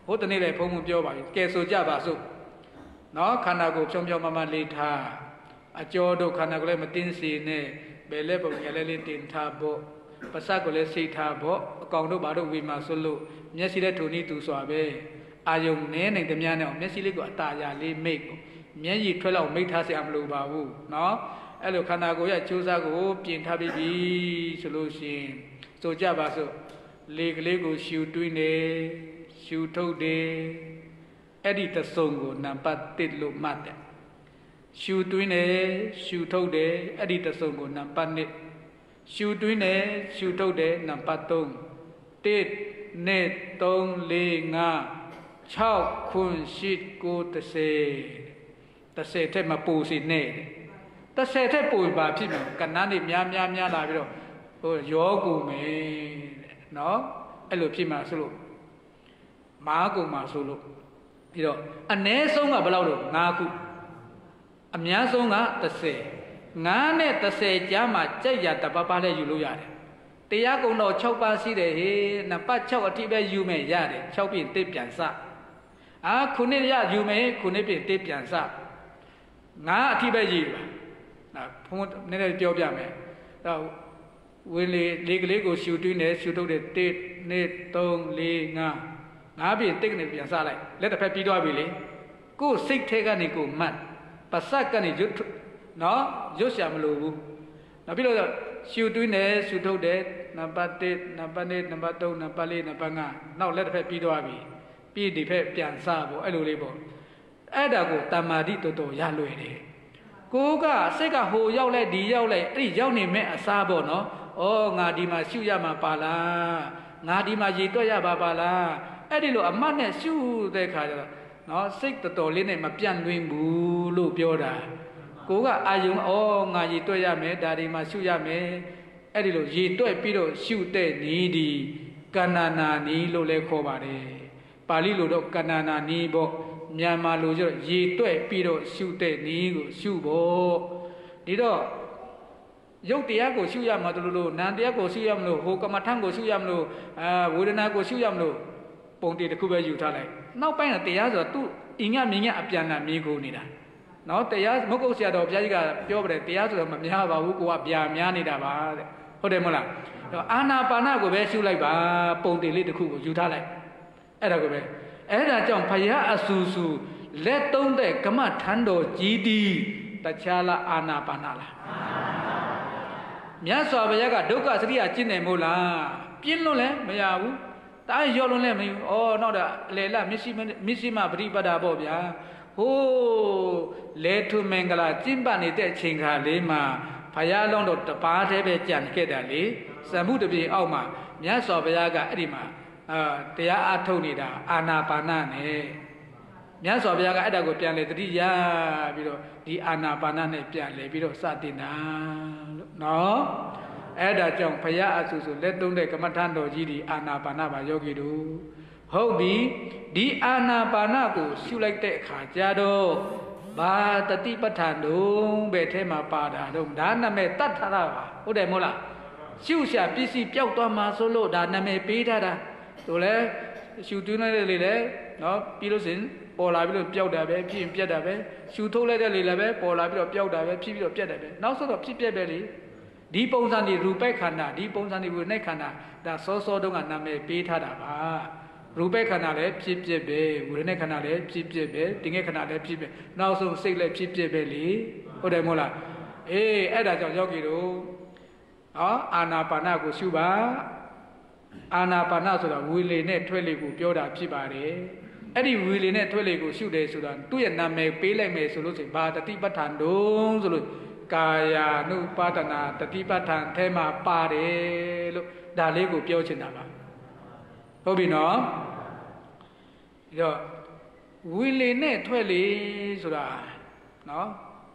ဟိုတနေ့လည်းဘုံဘုံပြောပါပြီကဲဆိုကြပါစို့နော်ခန္ဓာကိုယ်ဖြုံဖြုံမမလေးထားအကျော်တို့ခန္ဓာကိုယ်လည်းမတင်းစီနဲ့ဘယ်လဲပုံရလဲလေးတင်ထားဖို့ပါစကိုလည်းစိတ်ထားဖို့အကောင်တို့ဘာတို့ဝေမာဆိုလို့မျက်စိလည်းထိုနည်းသူစွာပဲအာယုံနဲနိုင်တဲ့များနဲ့မျက်စိလေးကိုအတာရလေးမိတ်မျက်ရည်ထွက်လောက်မိတ်ထားစရာမလိုပါဘူးနော်အဲ့လိုခန္ဓာကိုယ်ရဲ့ကျိုးစားကိုပြင်ထားပြီးပြီဆိုလို့ရှိရင်ဆိုကြပါစို့လေကလေးကိုရှူတွင်းနေရှူထုတ်တယ်အဲ့ဒီတဆုံကိုနံပါတ်တစ်လို့မှတ်တယ်ရှူတွင်းနေရှူထုတ်တယ်အဲ့ဒီတဆုံကိုနံပါတ်နှစ်ရှူတွင်းနေရှူထုတ်တယ်နံပါတ်သုံးတစ်နှစ်သုံးလေးငါးခြောက်ခုရှိကိုတစ်ဆယ်တစ်ဆယ်ထက်မပူစီနဲ့တစ်ဆယ်ထက်ပူပါဖြစ်မှာကဏ္ဍနေများများများလာပြီးတော့ဟိုရောကူမယ်နော်အဲ့လိုဖြစ်မှာဆိုလို့မားကူမှာဆိုလို့ပြီးတော့အ ਨੇ ဆုံးကဘယ်လောက်လို့၅ခုအများဆုံးကတစ်ဆယ်ငါးနဲ့တစ်ဆယ်ကြားမှာကြိုက်ရတပပလည်းယူလို့ရတယ်တရားကုံတော်၆ပါးရှိတယ်ဟေးနှစ်ပတ်၆အထိပဲယူမယ်ရတယ်၆ပြည့်တစ်ပြန်စအာခုနှစ်ရယူမယ်ခုနှစ်ပြည့်တစ်ပြန်စငါးအထိပဲယူပါဒါဘုန်းနည်းနည်းပြောပြမယ်တော့ဝင်လေလေကလေးကိုရှူတွင်းနေရှူထုတ်တဲ့တစ်နှစ်သုံးလေးငါးငါးပြည့်တစ်ကနေပြန်စလိုက်လက်တစ်ဖက်ပြီးသွားပြီလေကိုယ်စိတ်ထဲကနေကိုမှတ်ပါစက်ကနေရွတ်နော်ရွတ်ရှာမလို့ဘူးနောက်ပြီးတော့ရှူတွင်းနေရှူထုတ်တဲ့နံပါတ်တစ်နံပါတ်နှစ်နံပါတ်သုံးနံပါတ်လေးနံပါတ်ငါးနောက်လက်တစ်ဖက်ပြီးသွားပြီပြီးဒီဖက်ပြန်စဖို့အဲ့လိုလေးပေါ့အဲ့ဒါကိုတမ္မာတိတော်တော်ရလွယ်တယ်ကိုကစိတ်ကဟိုရောက်လိုက်ဒီရောက်လိုက်အဲ့ဒီရောက်နေမဲ့အစားပေါ့နော်ဩငါဒီမှာရှုရမှာပါလားငါဒီမှာရေတွက်ရပါပါလားအဲ့ဒီလိုအမှတ်နဲ့ရှုတဲ့ခါကျတော့နော်စိတ်တော်တော်လေးနဲ့မပြန့်လွင်ဘူးလို့ပြောတာကိုကအာယုံဩငါရေတွက်ရမယ်ဒါဒီမှာရှုရမယ်အဲ့ဒီလိုရေတွက်ပြီးတော့ရှုတဲ့နီးဒီကန္နာနာနီးလို့လည်းခေါ်ပါတယ်ပါဠိလိုတော့ကန္နာနာနီးပေါ့မြန်မာလိုကျတော့ရေတွက်ပြီးတော့ရှုတဲ့နီးကိုရှုဖို့ဒီတော့ရုပ်တရားကိုရှုရမှာတို့လို့နာမ်တရားကိုရှုရမလို့ဟိုကမ္မထံကိုရှုရမလို့အာဝေဒနာကိုရှုရမလို့ပုံတည်တစ်ခုပဲယူထားလိုက်နောက်ပိုင်းကတရားဆိုတော့သူအင်္ဂမြင်ရအပြန်လာမြေကိုနေတာနော်တရားမဟုတ်ဆရာတော်ဘုရားကြီးကပြောပါတယ်တရားဆိုတော့မများပါဘူးကိုကဗျာများနေတာပါတဲ့ဟုတ်တယ်မဟုတ်လားအာနာပါနကိုပဲရှုလိုက်ပါပုံတည်လေးတစ်ခုကိုယူထားလိုက်အဲ့ဒါကိုပဲအဲ့ဒါကြောင့်ဘုရားအဆူဆူလက်သုံးတဲ့ကမ္မထံတော်ကြီးတီတခြားလားအာနာပါနလားမြတ်စွာဘုရားကဒုက္ခစရိယကျင့်တယ်မို့လားပြင်းလို့လည်းမရဘူးတားရော်လို့လည်းမရဘူးဩနောက်တော့အလေလမရှိမရှိမပရိပဒပေါ့ဗျာဟိုးလေထုမင်္ဂလာကျင့်ပနေတဲ့အချိန်ခါလေးမှာဘုရားလုံးတော့တပါးတည်းပဲကြံခဲ့တယ်လေစံမှုတပြေအောက်မှာမြတ်စွာဘုရားကအဲ့ဒီမှာအာတရားအထုတ်နေတာအာနာပါနနဲ့မြတ်စွာဘုရားကအဲ့ဒါကိုပြန်လေတတိယပြီးတော့ဒီအာနာပါနနဲ့ပြန်လေပြီးတော့စတင်တာလို့နော်အဲ့ဒါကြောင့်ဘုရားအဆူဆူလက်သုံးတဲ့ကမ္မထံတော်ကြီးဒီအာနာပါနပါယောဂီတို့ဟုတ်ပြီဒီအာနာပါနကိုရှုလိုက်တဲ့အခါကျတော့ဘာတတိပဋ္ဌာန်တို့ဘယ်ထဲမှာပါတာတော့ဒါနာမည်တတ်ထားတာပါဟုတ်တယ်မဟုတ်လားရှုရှာပစ္စည်းပျောက်သွားမှာဆိုလို့ဒါနာမည်ပေးထားတာတို့လဲရှုသွင်းလိုက်တဲ့လေလေနော်ပြီးလို့ရှင်ပေါ်လာပြီးတော့ပျောက်တာပဲဖြစ်ရင်ပြတ်တာပဲရှုထုတ်လိုက်တဲ့လေလည်းပဲပေါ်လာပြီးတော့ပျောက်တာပဲဖြစ်ပြီးတော့ပြတ်တယ်ပဲနောက်ဆုံးတော့ဖြစ်ပြက်ပဲလေဒီပုံစံဒီရူပခန္ဓာဒီပုံစံဒီဝိညာဉ်ခန္ဓာဒါစောစောတုန်းကနာမည်ပေးထားတာပါရူပခန္ဓာလည်းဖြစ်ပြက်ပဲဝိညာဉ်ခန္ဓာလည်းဖြစ်ပြက်ပဲတင်ငယ်ခန္ဓာလည်းဖြစ်ပြက်နောက်ဆုံးစိတ်လည်းဖြစ်ပြက်ပဲလေဟုတ်တယ်မဟုတ်လားအေးအဲ့ဒါကြောင့်ယောဂီတို့ဟောအာနာပါနကိုရှုပါအာနာပါနဆိုတာဝီလေနဲ့ထွက်လေကိုပြောတာဖြစ်ပါတယ်အဲ့ဒီဝီလေနဲ့ထွက်လေကိုရှုတယ်ဆိုတာသူ့ရဲ့နာမည်ပေးလိုက်မယ်ဆိုလို့ဆိုဘာတတိပဋ္ဌာန်တုံးဆိုလို့ကာယာနုပါဒနာတတိပဋ္ဌာန်အဲမှာပါတယ်လို့ဒါလေးကိုပြောချင်တာပါဟုတ်ပြီနော်ပြီးတော့ဝီလေနဲ့ထွက်လေဆိုတာနော်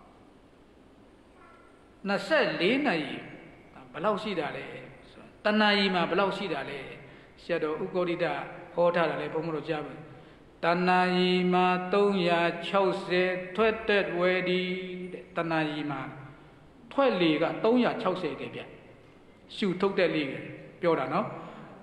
နှစ်ဆယ့်လေးနာရီဘယ်လောက်ရှိတာလဲတဏှာကြီးမှာဘယ်လောက်ရှိတာလဲဆရာတော်ဥက္ကိုဋိတဟောထားတာလဲဘုန်းဘုရားကြားပါတဏှာကြီးမှာသုံးရာ၆၀ထွက်တဲ့ဝယ်ဒီတဲ့တဏှာကြီးမှာထွက်လေကသုံးရာ၆၀တဲ့ဗျရှုထုတ်တဲ့လေပြောတာနော်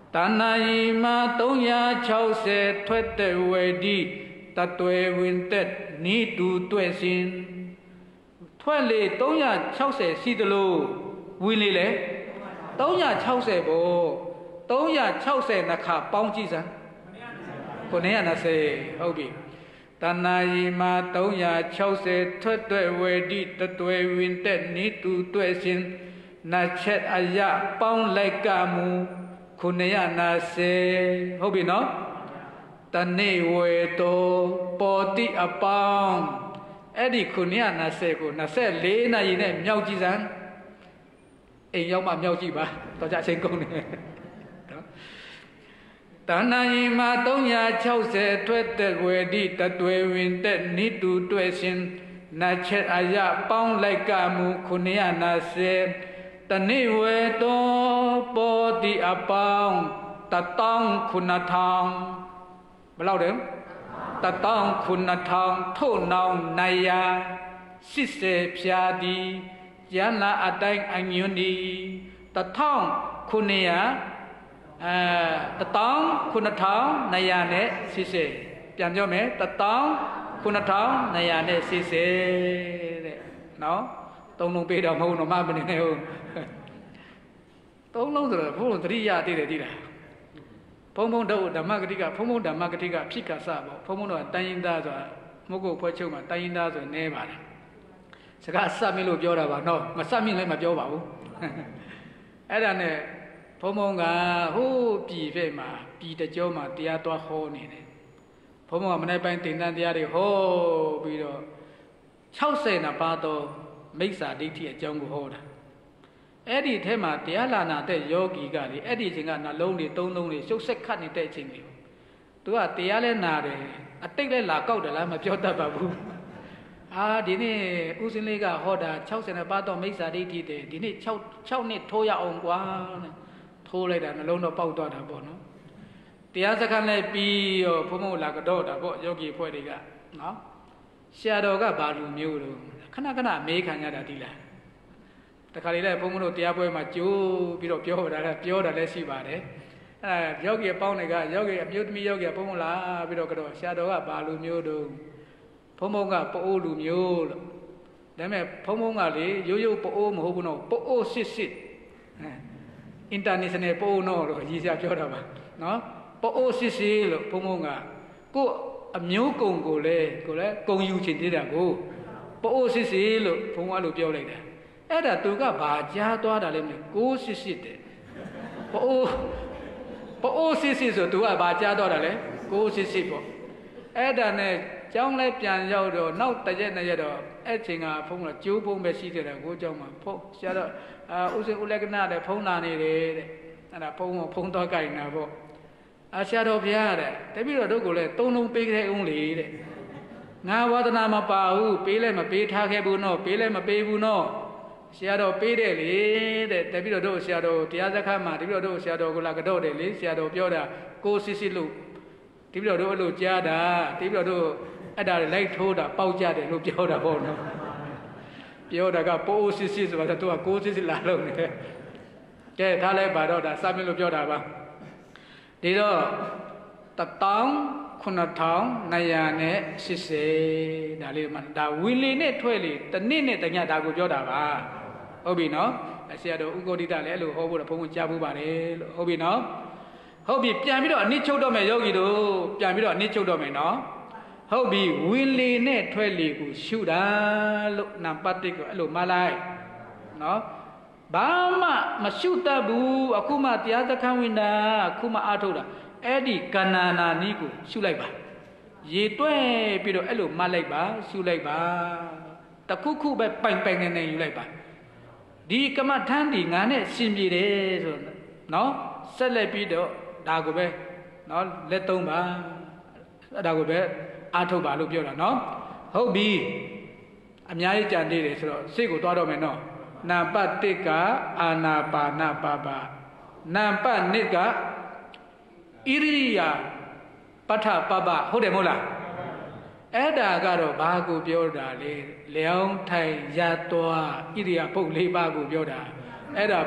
တဏ္ဍာယီမှာသုံးရာ၆၀ထွက်တဲ့ဝေဒီတတွယ်ဝင်သက်နီးတူတွေ့စဉ်ထွက်လေသုံးရာ၆၀ရှိသလိုဝင်လေလေသုံးရာ၆၀ပေါ့သုံးရာ၆၀နှစ်ခါပေါင်းကြည့်စမ်းခုနှစ်ရာ၂၀ဟုတ်ပြီတဏ္ဍာယီမှာသုံးရာ၆၀ထွက်တဲ့ဝေဒီတတွယ်ဝင်သက်နီးတူတွေ့စဉ်နာချက်အယပေါင်းလိုက်ကမူခုနှစ်ရာ၂၀ဟုတ်ပြီနော်တနေ့ဝေတောပေါ်တိအပေါင်းအဲ့ဒီခုနှစ်ရာ၂၀ကို၂၄နာရီနဲ့မြောက်ကြည့်စမ်းအိမ်ရောက်မှမြောက်ကြည့်ပါတော့ကြအချိန်ကုန်တယ်နော်တဏ္ဍာယီမှာသုံးရာ၆၀ထွက်တဲ့ဝေဒီတတွယ်ဝင်တဲ့နိတူတွေ့စဉ်နာချက်အယပေါင်းလိုက်ကမူခုနှစ်ရာ၂၀တနေ့ဝေတောပေါ်တိအပေါင်းတတောင်းခုနှစ်ထောင်ဘယ်လောက်တယ်တတောင်းခုနှစ်ထောင်ထို့နောင်နိုင်ရာရှစ်ဆယ်ဖြာသည်ယန္နာအတိုင်းအညွန်းဒီတထောင်ခုနှစ်ရာအဲတတောင်းခုနှစ်ထောင်နိုင်ရာနဲ့ရှစ်ဆယ်ပြန်ပြောမယ်တတောင်းခုနှစ်ထောင်နိုင်ရာနဲ့ရှစ်ဆယ်တဲ့နော်သုံးလုံးပေးတော့မဟုတ်တော့မှမနေနဲ့ဟုတ်သုံးလုံးဆိုတော့ဘုန်းတော်သတိရသေးတယ်ဒီလားဘုံဘုံတို့ဓမ္မဂတိကဘုံဘုံဓမ္မဂတိကဖြစ်ခါစပေါ့ဘုံဘုံတို့တိုင်းရင်းသားဆိုတာမဟုတ်ကိုဖွဲ့ချုပ်မှာတိုင်းရင်းသားဆိုနေပါတယ်စကားစပ်မလို့ပြောတာပါနော်မစပ်မြင့်လည်းမပြောပါဘူးအဲ့ဒါနဲ့ဘုံဘုံကဟိုးပြည်ဖက်မှာပြည်တကြောမှာတရားသွားဟောနေတယ်ဘုံဘုံကမနေ့ပိုင်းတင်တန်းတရားတွေဟောပြီးတော့၆၀နှစ်ပါးသောမိစ္ဆာဒိဋ္ဌိအကြောင်းကိုဟောတာအဲ့ဒီထဲမှာတရားလာနာတဲ့ယောဂီကလေအဲ့ဒီအချိန်ကနှလုံးတွေသုံးလုံးတွေရှုပ်ဆက်ခတ်နေတဲ့အချိန်တွေသူကတရားလဲနာတယ်အတိတ်လဲလာကောက်တယ်လားမပြောတတ်ပါဘူးအာဒီနေ့ဦးစင်းလေးကဟောတာ၆၀နှစ်ပါးသောမိစ္ဆာဒိဋ္ဌိတဲ့ဒီနေ့၆ ၆နှစ်ထိုးရအောင်ကွာထိုးလိုက်တာနှလုံးတော့ပေါက်သွားတာပေါ့နော်တရားစခန်းလဲပြီးရောဘုံဘုံလာကတော့တာပေါ့ယောဂီဖွဲ့တွေကနော်ဆရာတော်ကဘာလူမျိုးလို့ခဏခဏမေးခံရတာဒီလားတခါလေလည်းဘုန်းဘုန်းတို့တရားပွဲမှာကြိုးပြီးတော့ပြောတာလည်းပြောတာလည်းရှိပါတယ်အဲယောဂီအပေါင်းတွေကယောဂီအမျိုးသမီးယောဂီဘုန်းဘုန်းလာပြီးတော့ကတော့ဆရာတော်ကဘာလူမျိုးတို့ဘုန်းဘုန်းကပအိုးလူမျိုးလို့ဒါပေမဲ့ဘုန်းဘုန်းကလေရိုးရိုးပအိုးမဟုတ်ဘူးနော်ပအိုးစစ်စစ်အဲအင်တာနေရှင်နယ်ပအိုးနော်လို့ရည်စရာပြောတာပါနော်ပအိုးစစ်စစ်လို့ဘုန်းဘုန်းကကို့အမျိုးကုံကိုလေကိုလည်းကုံယူချင်သေးတာကိုပအိုးစစ်စစ်လို့ဘုန်းဘုန်းကလို့ပြောလိုက်တယ်အဲ့ဒါသူကဘာကြားသွားတာလဲမလဲကိုးစစ်စစ်တယ်ပအိုးပအိုးစစ်စစ်ဆိုသူကဘာကြားသွားတာလဲကိုးစစ်စစ်ပေါ့အဲ့ဒါနဲ့ကျောင်းလဲပြန်ရောက်တော့နောက်တစ်ရက်နှစ်ရက်တော့အဲ့ချိန်ကဖုန်းကကျိုးဖုန်းပဲရှိတယ်ကိုကျောင်းမှာဖုန်းဆရာတော့အာဥစဉ်ဦးလက္ခဏာတဲ့ဖုန်းလာနေတယ်တဲ့အဲ့ဒါဖုန်းကိုဖုန်းတော့ကြိုင်တာပေါ့အာဆရာတော်ဘုရားတဲ့တပည့်တော်တို့ကိုလည်းသုံးလုံးပေးခဲ့အောင်လေတဲ့ငါဝါဒနာမပါဘူးပေးလဲမပေးထားခဲ့ဘူးနော်ပေးလဲမပေးဘူးနော်ဆရာတော်ပေးတယ်လေတဲ့တပည့်တော်တို့ဆရာတော်တရားစခန်းမှာတပည့်တော်တို့ဆရာတော်ကိုလာကတော့တယ်လေဆရာတော်ပြောတာကိုစစ်စစ်လို့တပည့်တော်တို့အဲ့လိုကြားတာတပည့်တော်တို့အဲ့ဒါလိုက်ထိုးတာပေါက်ကြတယ်လို့ပြောတာပေါ့နော်ပြောတာကပိုးစစ်စစ်ဆိုတာသူကကိုစစ်စစ်လာလို့နေတယ်ကဲထားလိုက်ပါတော့ဒါစမ်းမလို့ပြောတာပါဒီတော့တတောင်းခုနှစ်ထောင်နှစ်ရာနဲ့ရှစ်ဆယ်ဒါလေးမှဒါဝီလီနဲ့ထွက်လေတနည်းနဲ့တညဒါကိုပြောတာပါဟုတ်ပြီနော်ဆရာတော်ဥက္ကိုဋ္ဌိတလည်းအဲ့လိုဟောဖို့တော့ဘုန်းဘုန်းကြားဖို့ပါတယ်လို့ဟုတ်ပြီနော်ဟုတ်ပြီပြန်ပြီးတော့အနည်းချုပ်တော့မယ်ယောဂီတို့ပြန်ပြီးတော့အနည်းချုပ်တော့မယ်နော်ဟုတ်ပြီဝီလီနဲ့ထွက်လေကိုရှုတာလို့နံပါတ်တစ်ကိုအဲ့လိုမှလိုက်နော်ဘာမှမရှုတတ်ဘူးအခုမှတရားစခန်းဝင်တာအခုမှအားထုတ်တာအဲ့ဒီကဏ္ဍနာနီးကိုရှုလိုက်ပါရေတွဲပြီးတော့အဲ့လိုမှတ်လိုက်ပါရှုလိုက်ပါတခုခုပဲပိုင်ပိုင်နေနေယူလိုက်ပါဒီကမ္မထမ်းဒီငါနဲ့ရှင်ပြေတယ်ဆိုတော့နော်ဆက်လက်ပြီးတော့ဒါကိုပဲနော်လက်သုံးပါဒါကိုပဲအားထုတ်ပါလို့ပြောတာနော်ဟုတ်ပြီအများကြီးကြံသေးတယ်ဆိုတော့စိတ်ကိုသွားတော့မယ်နော်နံပါတ်တစ်ကအာနာပါနပါပါနံပါတ်နှစ်ကဣရိယာပဋ္ဌပပဟုတ်တယ်မဟုတ်လားအဲ့ဒါကတော့ဘာကိုပြောတာလဲလျောင်းထိုင်ရသွားဣရိယာပုတ်လေးပါးကိုပြောတာအဲ့ဒါ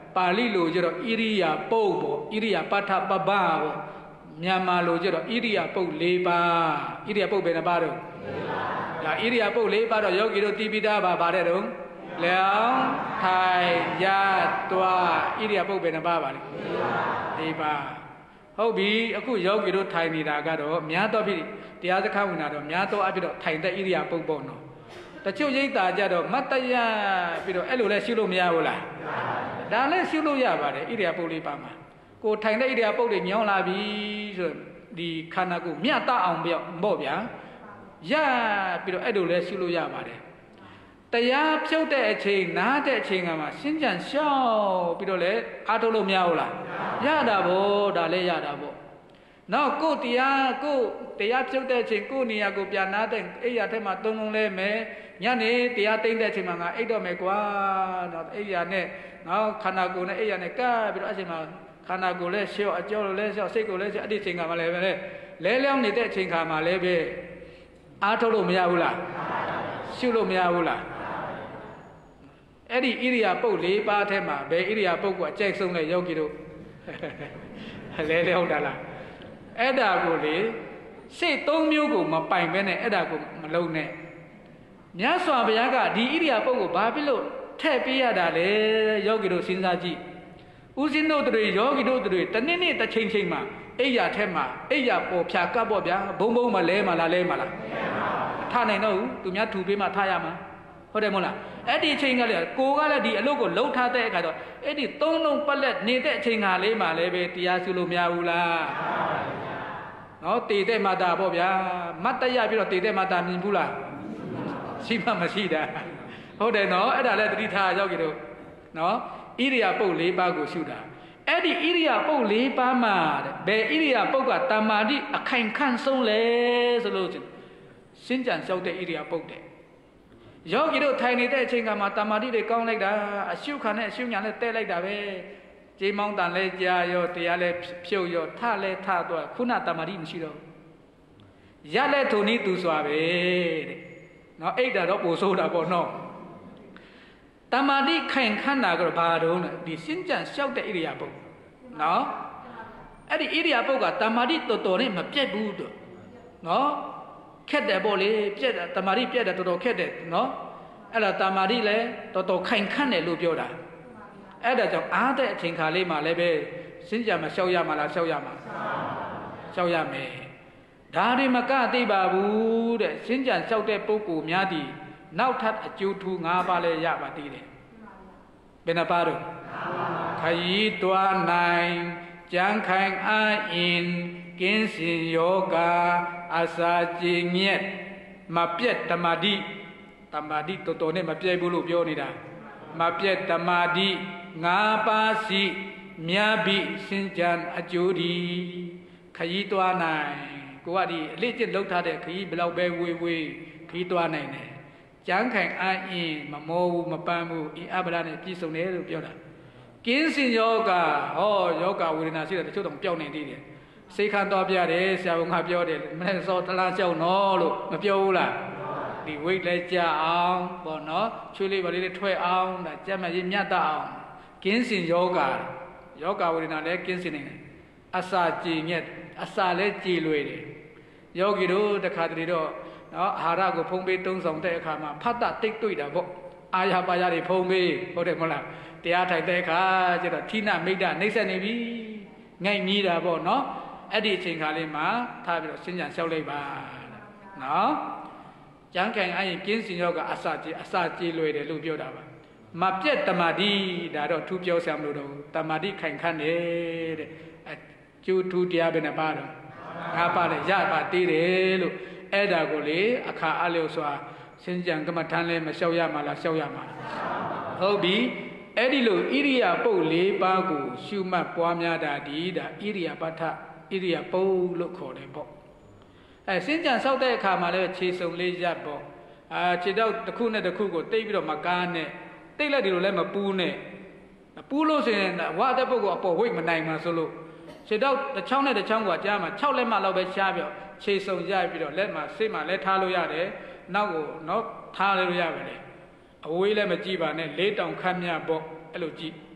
ပါဠိလိုကျတော့ဣရိယာပုတ်ပေါ့ဣရိယာပဋ္ဌပပပေါ့မြန်မာလိုကျတော့ဣရိယာပုတ်၄ပါးဣရိယာပုတ်ဘယ်နှပါတော့ဒါဣရိယာပုတ်၄ပါးတော့ယောဂီတို့တိပိတာပါဗါတဲ့တော့လျောင်းထိုင်ရသွားဣရိယာပုတ်ဘယ်နှပါပါလဲ၄ပါးဟုတ်ပြီအခုယောဂီတို့ထိုင်နေတာကတော့များတော့ပြီတရားစခန်းဝင်တာတော့များတော့အဖြစ်တော့ထိုင်တဲ့ဣရိယာပုတ်ပေါ့နော်တချို့ရိတ်တာကြတော့မတ်တရပြီးတော့အဲ့လိုလဲရှုလို့မရဘူးလားဒါလည်းရှုလို့ရပါတယ်ဣရိယာပုတ်လေးပါမှာကိုထိုင်တဲ့ဣရိယာပုတ်တွေညောင်းလာပြီဆိုဒီခန္ဓာကိုမြတ်တအောင်ပြောပေါ့ဗျာရပြီးတော့အဲ့လိုလဲရှုလို့ရပါတယ်တရားဖြုတ်တဲ့အချိန်နားတဲ့အချိန်ကမှရှင်းကြံရှောက်ပြီးတော့လဲအားထုတ်လို့မရဘူးလားရတာဗောဒါလည်းရတာဗောနောက်ကိုတရားကိုတရားဖြုတ်တဲ့အချိန်ကိုနေရာကိုပြန်နာတဲ့အိယာထဲမှာသုံးလုံးလဲမယ်ညနေတရားသိမ့်တဲ့အချိန်မှာငါအိတ်တော့မယ်ကွာတော့အိယာနဲ့နောက်ခန္ဓာကိုယ်နဲ့အိယာနဲ့ကပ်ပြီးတော့အချိန်မှာခန္ဓာကိုယ်လဲရှော့အကြောလဲရှော့စိတ်ကိုလဲရှော့အဲ့ဒီအချိန်ကမှလည်းပဲလဲလဲလျောင်းနေတဲ့အချိန်ခါမှာလည်းပဲအားထုတ်လို့မရဘူးလားရှုလို့မရဘူးလားအဲ့ဒီဣရိယာပုတ်၄ပါးထဲမှာဘယ်ဣရိယာပုတ်ကိုအကျိတ်ဆုံးလဲယောဂီတို့လဲလဲဟုတ်တာလားအဲ့ဒါကိုလေရှေ့သုံးမျိုးကိုမပိုင်ပဲနဲ့အဲ့ဒါကိုမလုံးနဲ့မြတ်စွာဘုရားကဒီဣရိယာပုတ်ကိုဘာဖြစ်လို့ထည့်ပေးရတာလဲယောဂီတို့စဉ်းစားကြည့်ဦးဇင်းတို့တွေယောဂီတို့တွေတနေ့နေ့တစ်ချိန်ချိန်မှာအိယာထဲမှာအိယာပေါ်ဖြာကပ်ပေါ့ဗျာဘုံဘုံမလဲမလားလဲမလားထနိုင်တော့ဘူးသူများထူပေးမှထရမှာဟုတ်တယ်မဟုတ်လားအဲ့ဒီအချိန်ကလည်းကိုကလည်းဒီအလုပ်ကိုလှုပ်ထားတဲ့အခါတော့အဲ့ဒီသုံးလုံးပလက်နေတဲ့အချိန်ကလေးမှလည်းပဲတရားစုလို့မရဘူးလားနော်တည်တဲ့မာတာပေါ့ဗျာမတ်တရပြီးတော့တည်တဲ့မာတာမြင်ဘူးလားရှိမှမရှိတာဟုတ်တယ်နော်အဲ့ဒါလည်းတတိထားရောက်ကြည့်တော့နော်ဣရိယာပုတ်၄ပါးကိုရှုတာအဲ့ဒီဣရိယာပုတ်၄ပါးမှာဘယ်ဣရိယာပုတ်ကတမာတိအခိုင်ခန့်ဆုံးလဲဆိုလို့ရှင်းကြံလျှောက်တဲ့ဣရိယာပုတ်တဲ့ယောဂီတို့ထိုင်နေတဲ့အချိန်ကမှတမာတိတွေကောင်းလိုက်တာအရှုခံနဲ့အရှုညာနဲ့တဲလိုက်တာပဲကြေးမောင်းတန်လဲကြာရောတရားလဲဖြုတ်ရောထလဲထသွားခုနတမာတိမရှိတော့ရလဲထုံနည်းသူစွာပဲတဲ့နော်အိတ်တာတော့ပို့ဆိုးတာပေါ့နော်တမာတိခိုင်ခန့်တာကတော့ဘာတုံးလဲဒီရှင်းကြံလျှောက်တဲ့ဣရိယာပုတ်နော်အဲ့ဒီဣရိယာပုတ်ကတမာတိတော်တော်နဲ့မပြတ်ဘူးတော့နော်ခက်တယ်ပေါ့လေပြက်တယ်တမာတိပြက်တယ်တော်တော်ခက်တယ်နော်အဲ့ဒါတမာတိလည်းတော်တော်ခိုင်ခန့်တယ်လို့ပြောတာအဲ့ဒါကြောင့်အားတဲ့အချိန်ခါလေးမှာလည်းပဲရှင်းကြမှာရှောက်ရမှာလားရှောက်ရမှာရှောက်ရမယ်ဒါတွေမကသိပါဘူးတဲ့ရှင်းကြံရှောက်တဲ့ပုဂ္ဂိုလ်များသည်နောက်ထပ်အကျိုးထူး၅ပါးလည်းရပါသေးတယ်ဘယ်နှပါတော့ခရီးတွားနိုင်ကြံခိုင်အားအင်ကင်းစင်ယောဂအစာကြည်မြက်မပြတ်တမာတိတမာတိတော်တော်နဲ့မပြတ်ဘူးလို့ပြောနေတာမပြတ်တမာတိငါးပါးစီမြတ်ပြီစင်ကြံအကျိုးဒီခရီးတွားနိုင်ကိုကဒီအလေးကျင့်လောက်ထားတဲ့ခရီးဘယ်လောက်ပဲဝေးဝေးခရီးတွားနိုင်တယ်ကြမ်းခိုင်အင်းအင်းမမောဘူးမပန်းဘူးအင်းအပဒနဲ့ပြည့်စုံတယ်လို့ပြောတာကင်းစင်ယောဂဟောယောဂဝေဒနာရှိတယ်တချို့တော့ပျောက်နေသေးတယ်စိတ်ခံတော့ပြတယ်ဆရာကပြောတယ်မနေ့စောတလားကြောက်နော်လို့မပြောဘူးလားဒီဝိတ်လဲကြအောင်ပေါ့နော်ချွေးလေးပါလေးထွက်အောင်ဒါကြက်မရင်မြတ်တအောင်ကင်းစင်ယောဂယောဂဝေဒနာလည်းကင်းစင်နေတယ်အစာကြည်မြတ်အစာလည်းကြည်လွယ်တယ်ယောဂီတို့တခါတလေတော့နော်အာဟာရကိုဖုံးပေးသုံးဆောင်တဲ့အခါမှာဖတ်တတိတ်တွေ့တာပေါ့အာရပါရတွေဖုံးပေးဟုတ်တယ်မဟုတ်လားတရားထိုင်တဲ့အခါကျတော့ဌိနမိတ်္တနှိမ့်ဆက်နေပြီငိုက်မြည်တာပေါ့နော်အဲ့ဒီအချိန်ခါလေးမှာထားပြီးတော့ရှင်းကြံလျှောက်လိုက်ပါနော်ကျမ်းခိုင်အဲ့ရင်ကင်းစင်ယောကအစာကြည်အစာကြည်လွယ်တယ်လို့ပြောတာပါမပြတ်တမာတိဒါတော့ထူးပြောစရာမလိုတော့ဘူးတမာတိခိုင်ခန့်တယ်တဲ့အကျိုးထူးတရားပဲနဲ့ပါတော့ငါပါလေရပါသေးတယ်လို့အဲ့ဒါကိုလေအခါအလျော်စွာရှင်းကြံကမ္မထမ်းလဲမလျှောက်ရမှာလားလျှောက်ရမှာဟုတ်ပြီအဲ့ဒီလိုဣရိယာပုတ်၄ပါးကိုရှုမှတ်ပွားများတာဒီဒါဣရိယာပဋ္ဌဣရိယာပုတ်လို့ခေါ်တယ်ပေါ့အဲရှင်းကြံဆောက်တဲ့အခါမှာလည်းခြေစုံလေးရပ်ပေါ့အာခြေတော့တစ်ခုနဲ့တစ်ခုကိုတိတ်ပြီးတော့မကားနဲ့တိတ်လိုက်ဒီလိုလည်းမပူးနဲ့ပူးလို့ဆိုရင်ဝါတဲ့ပုတ်ကအပေါ်ဝိတ်မနိုင်မှာဆိုလို့ခြေတော့တစ်ချောင်းနဲ့တစ်ချောင်းကကြားမှာ၆လက်မှလောက်ပဲရှားပြောခြေစုံရပြီးတော့လက်မှာစိတ်မှာလည်းထားလို့ရတယ်နောက်ကိုနော်ထားလို့ရပါတယ်အဝေးလည်းမကြည့်ပါနဲ့လေးတောင်ခန့်မြပေါ့အဲ့လိုကြည့်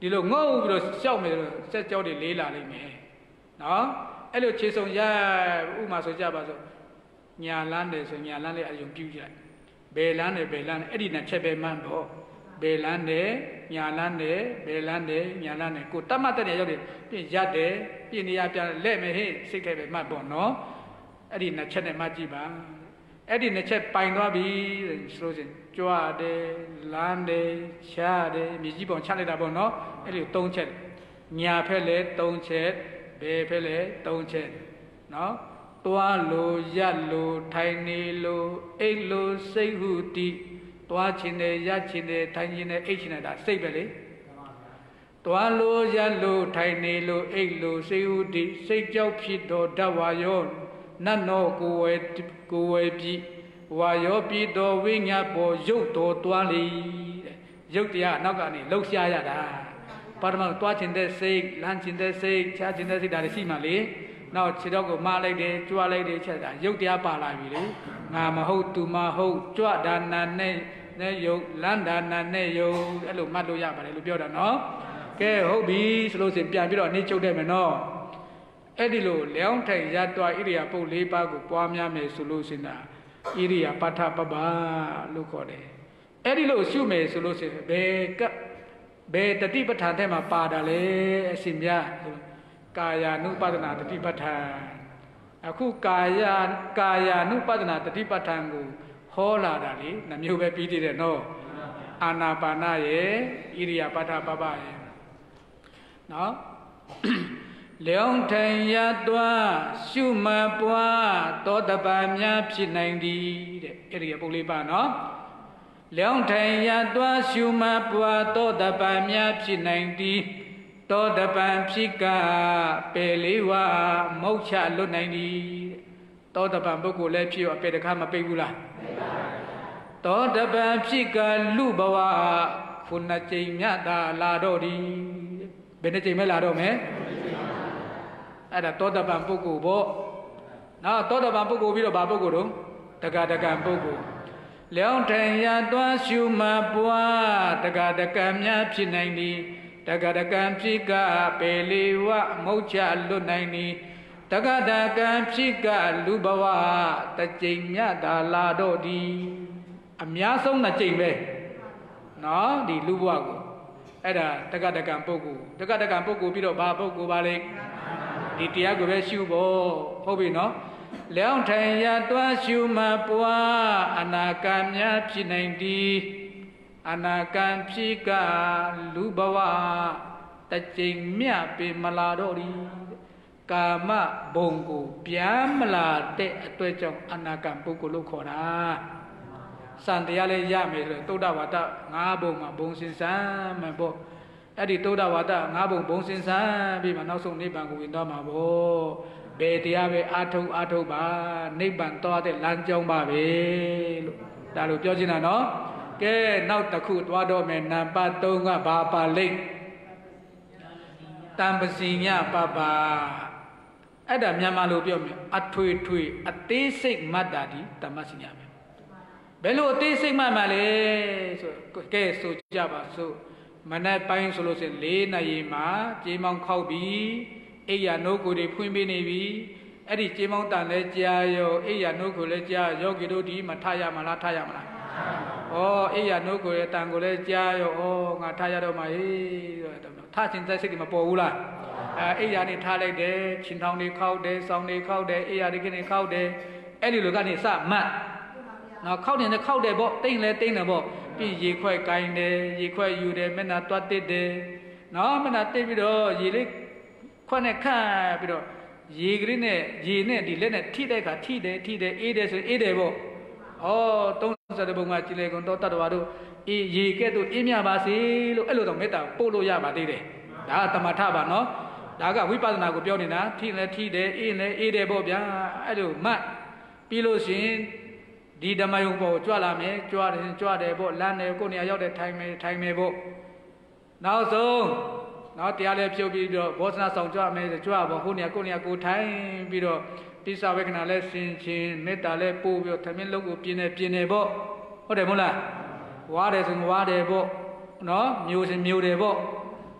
ဒီလိုငုံပြီးတော့ရှောက်မယ်စက်ကြောတွေလေးလာလိမ့်မယ်နော်အဲ့လိုခြေစုံရဥမာဆိုကြပါစို့ညာလန်းတယ်ဆိုညာလန်းလေးအယုံပြုတ်ကြလိုက်ဘယ်လန်းတယ်ဘယ်လန်းတယ်အဲ့ဒီနဲ့ချက်ပဲမှန်းတော့ဘယ်လန်းတယ်ညာလန်းတယ်ဘယ်လန်းတယ်ညာလန်းတယ်ကိုတတ်မှတ်တဲ့နေရာရောက်တယ်ပြင်ရက်တယ်ပြင်နေရပြန်လက်မယ်ဟဲ့စိတ်ထဲပဲမှတ်ပေါ့နော်အဲ့ဒီနှစ်ချက်နဲ့မှတ်ကြည့်ပါအဲ့ဒီနှစ်ချက်ပိုင်သွားပြီဆိုလို့ရှိရင်ကြွတယ်လန်းတယ်ချတယ်မြေကြီးပုံချလိုက်တာပေါ့နော်အဲ့ဒီသုံးချက်ညာဖက်လဲသုံးချက်ဘယ်ဖက်လဲသုံးချက်နော်သွားလို့ရက်လို့ထိုင်နေလို့အိတ်လို့စိတ်ဟုတည်သွားခြင်းနဲ့ရခြင်းနဲ့ထိုင်ခြင်းနဲ့အိတ်ခြင်းနဲ့ဒါစိတ်ပဲလေသွားလို့ရက်လို့ထိုင်နေလို့အိတ်လို့စိတ်ဟုတည်စိတ်ကြောက်ဖြစ်တော်ဓဝါယောနတ်နောကိုဝဲကိုဝဲပြီဝါယောပြီတော်ဝိညာပေါ်ရုပ်တော်သွားလေရုပ်တရားနောက်ကနေလှုပ်ရှားရတာပါရမတ်သွားခြင်းတဲ့စိတ်လမ်းခြင်းတဲ့စိတ်ချခြင်းတဲ့စိတ်ဒါတွေရှိမှလေနောက်ခြေတော့ကိုမလိုက်တယ်ကြွလိုက်တယ်ချက်တာရုပ်တရားပါလာပြီလေငါမဟုတ်သူမဟုတ်ကြွဒါနာနဲ့နဲ့ယုတ်လန္ဒာနာနဲ့ယုတ်အဲ့လိုမှတ်လို့ရပါတယ်လို့ပြောတာနော်ကဲဟုတ်ပြီဆိုလို့ဆိုပြန်ပြီးတော့နေချုပ်တယ်မယ်နော်အဲ့ဒီလိုလျောင်းထိုင်ရတွားဣရိယာပုတ်၄ပါးကိုပွားများမယ်ဆိုလို့ရှင်တာဣရိယာပဋ္ဌပပလို့ခေါ်တယ်အဲ့ဒီလိုရှုမယ်ဆိုလို့ရှင်ဘယ်ကဘယ်တတိပဋ္ဌာန်ထဲမှာပါတာလဲအရှင်မြတ်ကာယ ानु ပဒနာတတိပဋ္ဌာန်အခုကာယကာယ ानु ပဒနာတတိပဋ္ဌာန်ကိုဟောလာတာလေနှမျိုးပဲပြီးသေးတယ်နော်အာနာပါနရဲ့ဣရိယာပဋ္ဌပပရဲ့နော်လျောင်းထိုင်ရသွားရှုမှတ်ပွားသောတပန်များဖြစ်နိုင်သည်တဲ့ဣရိယာပုတ်လေးပါနော်လျောင်းထိုင်ရသွားရှုမှတ်ပွားသောတပန်များဖြစ်နိုင်သည်သောတပန်ဖြစ်ကပေလေးဝမုတ်ချလွတ်နိုင်သည်သောတပန်ပုဂ္ဂိုလ်လည်းဖြစ်ရောအပေတခါမပိတ်ဘူးလားသောတပန်ဖြစ်ကလူဘဝခုနှစ်ကြိမ်မြတ်သာလာတော့သည်ဘယ်နှကြိမ်မဲလာတော့မယ်အဲ့ဒါသောတပန်ပုဂ္ဂိုလ်ပေါ့နော်သောတပန်ပုဂ္ဂိုလ်ပြီးတော့ဘာပုဂ္ဂိုလ်တော့တက္ကတကံပုဂ္ဂိုလ်လျောင်းထိုင်ရသွားရှုမှတ်ပွားတက္ကတကံများဖြစ်နိုင်သည်တက္ကတကံဖြစ်ကပေလေးဝမုတ်ချလွတ်နိုင်သည်တက္ကတကံဖြစ်ကလူဘဝတကြိမ်မြတ်သာလာတော့သည်အများဆုံးနှစ်ကြိမ်ပဲနော်ဒီလူဘဝကိုအဲ့ဒါတက္ကတကံပုဂ္ဂိုလ်တက္ကတကံပုဂ္ဂိုလ်ပြီးတော့ဘာပုဂ္ဂိုလ်ပါလဲဒီတရားကိုပဲရှုဖို့ဟုတ်ပြီနော်လျောင်းထိုင်ရသွားရှုမှပွားအနာကံများဖြစ်နိုင်သည်အနာကံဖြစ်ကလူဘဝတကြိမ်မြတ်ပင်မလာတော့သည်ကာမဘုံကိုပြန်မလာတဲ့အတွေ့အကြုံအနာကံပုဂ္ဂိုလ်လို့ခေါ်တာစံတရားလေးရမယ်ဆိုသုဒ္ဓဝါဒငါးဘုံမှာဘုံစင်စမ်းမယ်ပေါ့အဲ့ဒီသုဒ္ဓဝါဒငါးဘုံဘုံစင်စမ်းပြီးမှနောက်ဆုံးနိဗ္ဗာန်ကိုဝင်သွားမှာပေါ့ဘယ်တရားပဲအာထုံအာထုံပါနိဗ္ဗာန်သွားတဲ့လမ်းကြောင်းပါပဲလို့ဒါလိုပြောချင်တာနော်ကဲနောက်တစ်ခုသွားတော့မယ်နံပါတ်၃ကဘာပါလိမ့်တံပစီညပပအဲ့ဒါမြန်မာလိုပြောမယ်အထွေထွေအသေးစိတ်မှတ်တာဒီတမ္ပစီညပဲဘယ်လိုအသေးစိတ်မှတ်မှလဲဆိုကဲဆိုကြပါစို့မနက်ပိုင်းဆိုလို့ရှိရင်၄နာရီမှာကြေးမောင်းခောက်ပြီးအိယာနိုးကိုတွေဖွင့်ပေးနေပြီအဲ့ဒီကြေးမောင်းတန်လဲကြားရောအိယာနိုးကိုလည်းကြားယောဂီတို့ဒီမှာထားရမလားထားရမလားဩအိယာနိုးကိုရဲ့တန်ကိုလည်းကြားရောဩငါထားရတော့မှာဟေးထားခြင်းစိတ်တွေမပေါ်ဘူးလားအဲအိယာနေထားလိုက်တယ်ချင်းထောင်တွေခောက်တယ်စောင်းတွေခောက်တယ်အိယာတွေကနေခောက်တယ်အဲ့ဒီလိုကနေစမှတ်နော်ခောက်တယ်နဲ့ခောက်တယ်ပေါ့တိမ့်လဲတိမ့်တယ်ပေါ့ပြီးရေခွက်ကိုင်းတယ်ရေခွက်ယူတယ်မျက်နှာတွတ်တစ်တယ်နော်မျက်နှာတစ်ပြီးတော့ရေလေးခွက်နဲ့ခန့်ပြီးတော့ရေကလေးနဲ့ရေနဲ့ဒီလက်နဲ့ထိတဲ့အခါထိတယ်ထိတယ်အေးတယ်ဆိုအေးတယ်ပေါ့ဩသုံးဆယ်ဘုံမှာကြည်လေကုန်တော့တတ္တဝါတို့အေးရေကဲ့သို့အေးမြပါစေလို့အဲ့လိုတော့မေတ္တာပို့လို့ရပါသေးတယ်ဒါကတမထပါနော်ဒါကဝိပဿနာကိုပြောနေတာထိလဲထိတယ်အေးလဲအေးတယ်ပေါ့ဗျာအဲ့လိုမှတ်ပြီးလို့ရှိရင်ဒီဓမ္မယုံပေါ်ကြွလာမယ်ကြွတယ်ကြွတယ်ပေါ့လမ်းတယ်ကိုယ်နေရာရောက်တဲ့ထိုင်မယ်ထိုင်မယ်ပေါ့နောက်ဆုံးနောက်တရားလေးဖြုတ်ပြီးတော့ဘောဇနာဆောင်ကြွမယ်ကြွပေါ့ဟိုနေရာကိုယ်နေရာကိုထိုင်ပြီးတော့တိစ္ဆဝေကနာလည်းဆင်ချင်းမေတ္တာလည်းပို့ပြီးတော့သမင်းလုံးကိုပြင်းနေပြင်းနေပေါ့ဟုတ်တယ်မဟုတ်လားဝါတယ်ဆိုဝါတယ်ပေါ့နော်မျိုးစင်မျိုးတယ်ပေါ့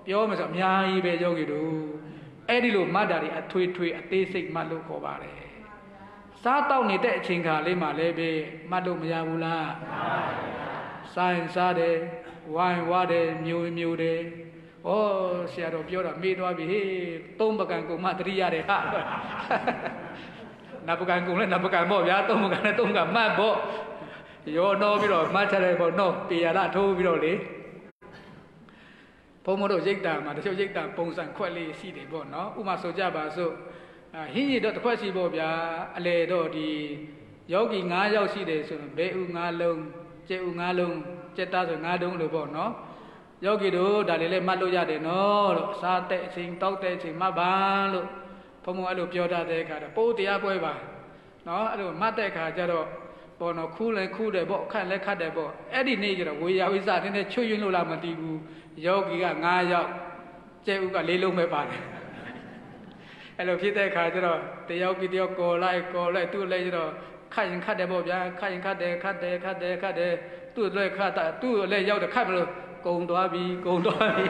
ပြောမယ်ဆိုအများကြီးပဲယောဂီတို့အဲ့ဒီလိုမှတ်တာတွေအထွေထွေအသေးစိတ်မှတ်လို့ခေါ်ပါတယ်စားတောက်နေတဲ့အချိန်ခါလေးမှာလည်းပဲမှတ်လို့မရဘူးလားမှန်ပါဗျာစားရင်စားတယ်ဝိုင်းဝါတယ်မျိုးမျိုးတယ်ဩဆရာတော်ပြောတာမေးသွားပြီဟေးသုံးပကံကုန်မှတတိရတယ်ဟာနပကံကုန်လည်းနပကံပေါ့ဗျာသုံးပကံလည်းသုံးပကံမှတ်ပေါ့ရောတော့ပြီးတော့မှတ်ထားတယ်ပေါ့နော်ပေရလာထိုးပြီးတော့လေဘုံမတို့ရိတ်တာမှာတချို့ရိတ်တာပုံစံခွက်လေးရှိတယ်ပေါ့နော်ဥမာဆိုကြပါစို့ဟင်းရတော့တစ်ခွက်ရှိပေါ့ဗျာအလေတော့ဒီယောဂီ၅ယောက်ရှိတယ်ဆိုတော့ဘဲဥ၅လုံးကျဲဥ၅လုံးကျက်သားဆို၅တုံးလို့ပေါ့နော်ယောဂီတို့ဒါလေးလည်းမှတ်လို့ရတယ်နော်လို့စားတဲ့အချိန်တောက်တဲ့အချိန်မှတ်ပါလို့ဘုံမအဲ့လိုပြောတတ်တဲ့အခါတော့ပိုးတရားပွဲပါနော်အဲ့လိုမှတ်တဲ့အခါကျတော့ပေါ်တော့ခူးလည်းခူးတယ်ပေါ့ခတ်လည်းခတ်တယ်ပေါ့အဲ့ဒီနေ့ကျတော့ဝေယဝိဇ္ဇနည်းနည်းချွတ်ယွင်းလို့လားမသိဘူးယောဂီက၅ယောက်ကျဲဥက၄လုံးပဲပါတယ်အဲ့လိုဖြစ်တဲ့အခါကျတော့တယောက်ပြီးတယောက်ကော်လိုက်ကော်လိုက်သူ့လည်းကျတော့ခတ်ရင်ခတ်တယ်ပေါ့ဗျာခတ်ရင်ခတ်တယ်ခတ်တယ်ခတ်တယ်ခတ်တယ်သူ့လည်းခတ်တာသူ့လည်းရောက်တယ်ခတ်မလို့ကုံသွားပြီကုံသွားပြီ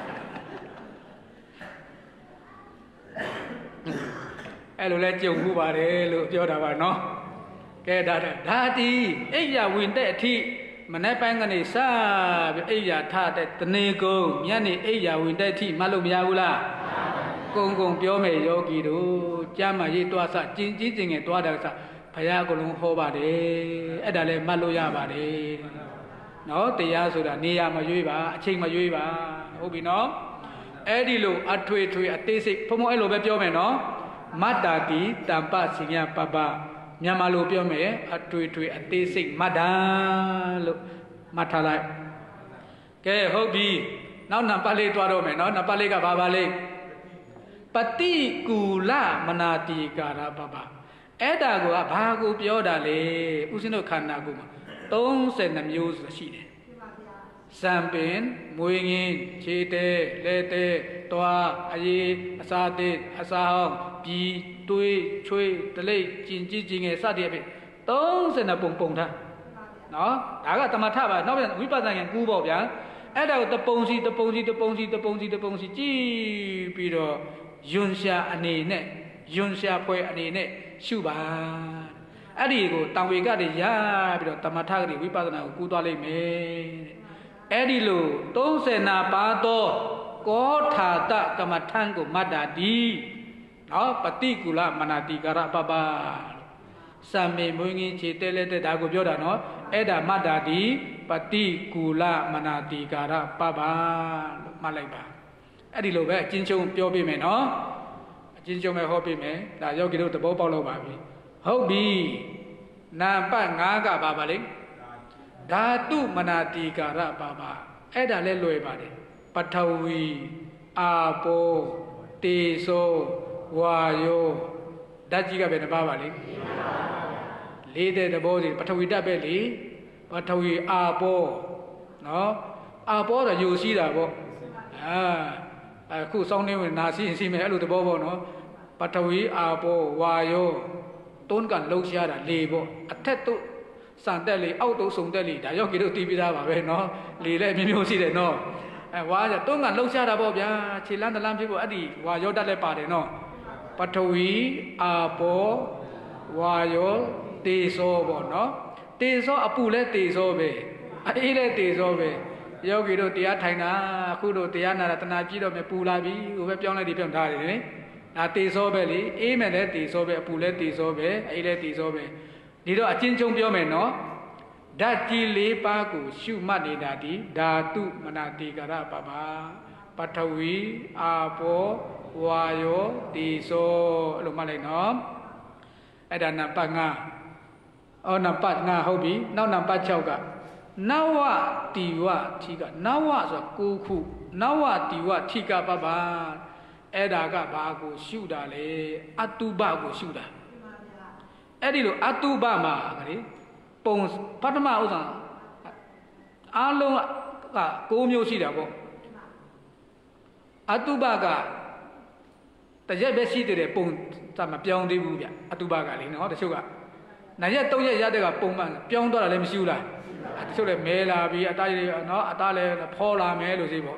အဲ့လိုလဲကြုံမှုပါတယ်လို့ပြောတာပါနော်ကဲဒါဒါတီအိယာဝင်တဲ့အထိမနေ့ပိုင်းကနေစပြီးအိယာထတဲ့တနေကုန်ညနေအိယာဝင်တဲ့အထိမှတ်လို့မရဘူးလားကုံကုံပြောမယ်ယောဂီတို့ကျမ်းမာရေးတွားစကျင်ကြီးကျင်ငယ်တွားတာစဘုရားအကုန်လုံးဟောပါတယ်အဲ့ဒါလည်းမှတ်လို့ရပါတယ်နော်တရားဆိုတာနေရာမရွေးပါအချိန်မရွေးပါဟုတ်ပြီနော်အဲ့ဒီလိုအထွေထွေအသေးစိတ်ဘုံဘုံအဲ့လိုပဲပြောမယ်နော်မတ္တာတိတမ္ပစိညာပပမြန်မာလိုပြောမယ်အတွေ့အတွေ့အသေးစိတ်မှတ်တာလို့မှတ်ထားလိုက်ကဲဟုတ်ပြီနောက်နံပါတ်လေးတွားတော့မယ်နော်နံပါတ်လေးကဘာပါလဲပတိကူလမနာတိကာရပပအဲ့ဒါကဘာကိုပြောတာလဲဥစဉ်တို့ခန္ဓာကိုယ်မှာ၃၂မျိုးဆိုရှိတယ်စံပင်မွေငင်းခြေတဲလက်တဲတွားအရေးအစာသေးအစာဟောင်းပြီးတွေးချွေးတလိပ်ကျင်ကြည့်ကျင်ငယ်စသည်အဖြစ်၃၂ပုံပုံထားနော်ဒါကတမထပါနောက်ပြန်ဝိပဿနာဉာဏ်ကူးပေါ့ဗျာအဲ့ဒါကိုတပုံစီတပုံစီတပုံစီတပုံစီတပုံစီကြည့်ပြီးတော့ယွန်ရှာအနေနဲ့ယွန်ရှာဖွဲအနေနဲ့ရှုပါအဲ့ဒီကိုတံဝေကတွေရပြီးတော့တမထကတွေဝိပဿနာကိုကူးသွားလိမ့်မယ်အဲ့ဒီလို၃၀ပါသောကောထာတကမ္မထံကိုမတ္တာတိနော်ပတိကူလမနာတိကာရပပစံမေမွေးငင်းခြေတဲလက်တဲ့ဒါကိုပြောတာနော်အဲ့ဒါမတ္တာတိပတိကူလမနာတိကာရပပလို့မှတ်လိုက်ပါအဲ့ဒီလိုပဲအချင်းချင်းပြောပြမယ်နော်အချင်းချင်းပဲဟောပြမယ်ဒါယောဂီတို့သဘောပေါက်လို့ပါပြီဟုတ်ပြီနံပါတ်၅ကပါပါလေဓာတုမနာတိကာရပပအဲ့ဒါလဲလွယ်ပါတယ်ပထဝီအာပေါတေသောဝါယောဓာတ်ကြီးကပဲနှပါပါလေလေးတဲ့သဘောစီပထဝီဓာတ်ပဲလေပထဝီအာပေါနော်အာပေါတော့ယူစီးတာပေါ့အာအခုစောင်းနေဝင်နာစီရင်စီမယ်အဲ့လိုသဘောပေါ့နော်ပထဝီအာပေါဝါယောတွန်းကန်လှုပ်ရှားတာလေပေါ့အထက်တို့စံတက်လေအောက်တို့စုံတက်လေဒါယောဂီတို့သိပြီးသားပါပဲနော်လေလည်းမျိုးမျိုးရှိတယ်နော်အဲဝါကြတွန်းကန်လှုပ်ရှားတာပေါ့ဗျာခြေလန်းတလန်းဖြစ်ဖို့အဲ့ဒီဝါယောဓာတ်လည်းပါတယ်နော်ပထဝီအာပေါဝါယောတေသောပေါ့နော်တေသောအပူလဲတေသောပဲအေးလဲတေသောပဲယောဂီတို့တရားထိုင်တာအခုတို့တရားနာတာတဏှာကြီးတော့မြပူလာပြီဟိုပဲပြောင်းလိုက်ဒီပြောင်းထားတယ်လေဒါတေသောပဲလေအေးမယ်လဲတေသောပဲအပူလဲတေသောပဲအေးလဲတေသောပဲဒီတော့အချင်းချင်းပြောမယ်နော်ဓာတ်ကြီး၄ပါးကိုရှုမှတ်နေတာဒီဓာတုမနာတိကာရပပပထဝီအာပေါဝါယောတေသောအဲ့လိုမှတ်လိုက်နော်အဲ့ဒါနံပါတ်၅အော်နံပါတ်၅ဟုတ်ပြီနောက်နံပါတ်၆ကနဝတိဝထိကနဝဆိုကိုခုနဝတိဝထိကပပအဲ့ဒါကဘာကိုရှုတာလဲအတုပကိုရှုတာအဲ့ဒီလိုအတုပမှာလေပုံပထမဥစ္စာအားလုံးက၉မျိုးရှိတာပေါ့အတုပကတရက်ပဲရှိတဲ့ပုံစမပြောင်းသေးဘူးဗျအတုပကလေနော်တချို့ကနာရက်၃ရက်ရတဲ့ကပုံမှန်ပြောင်းသွားတာလည်းမရှိဘူးလားတချို့လည်းမဲလာပြီးအသားလေးနော်အသားလည်းဖောလာမယ်လို့ရှိပေါ့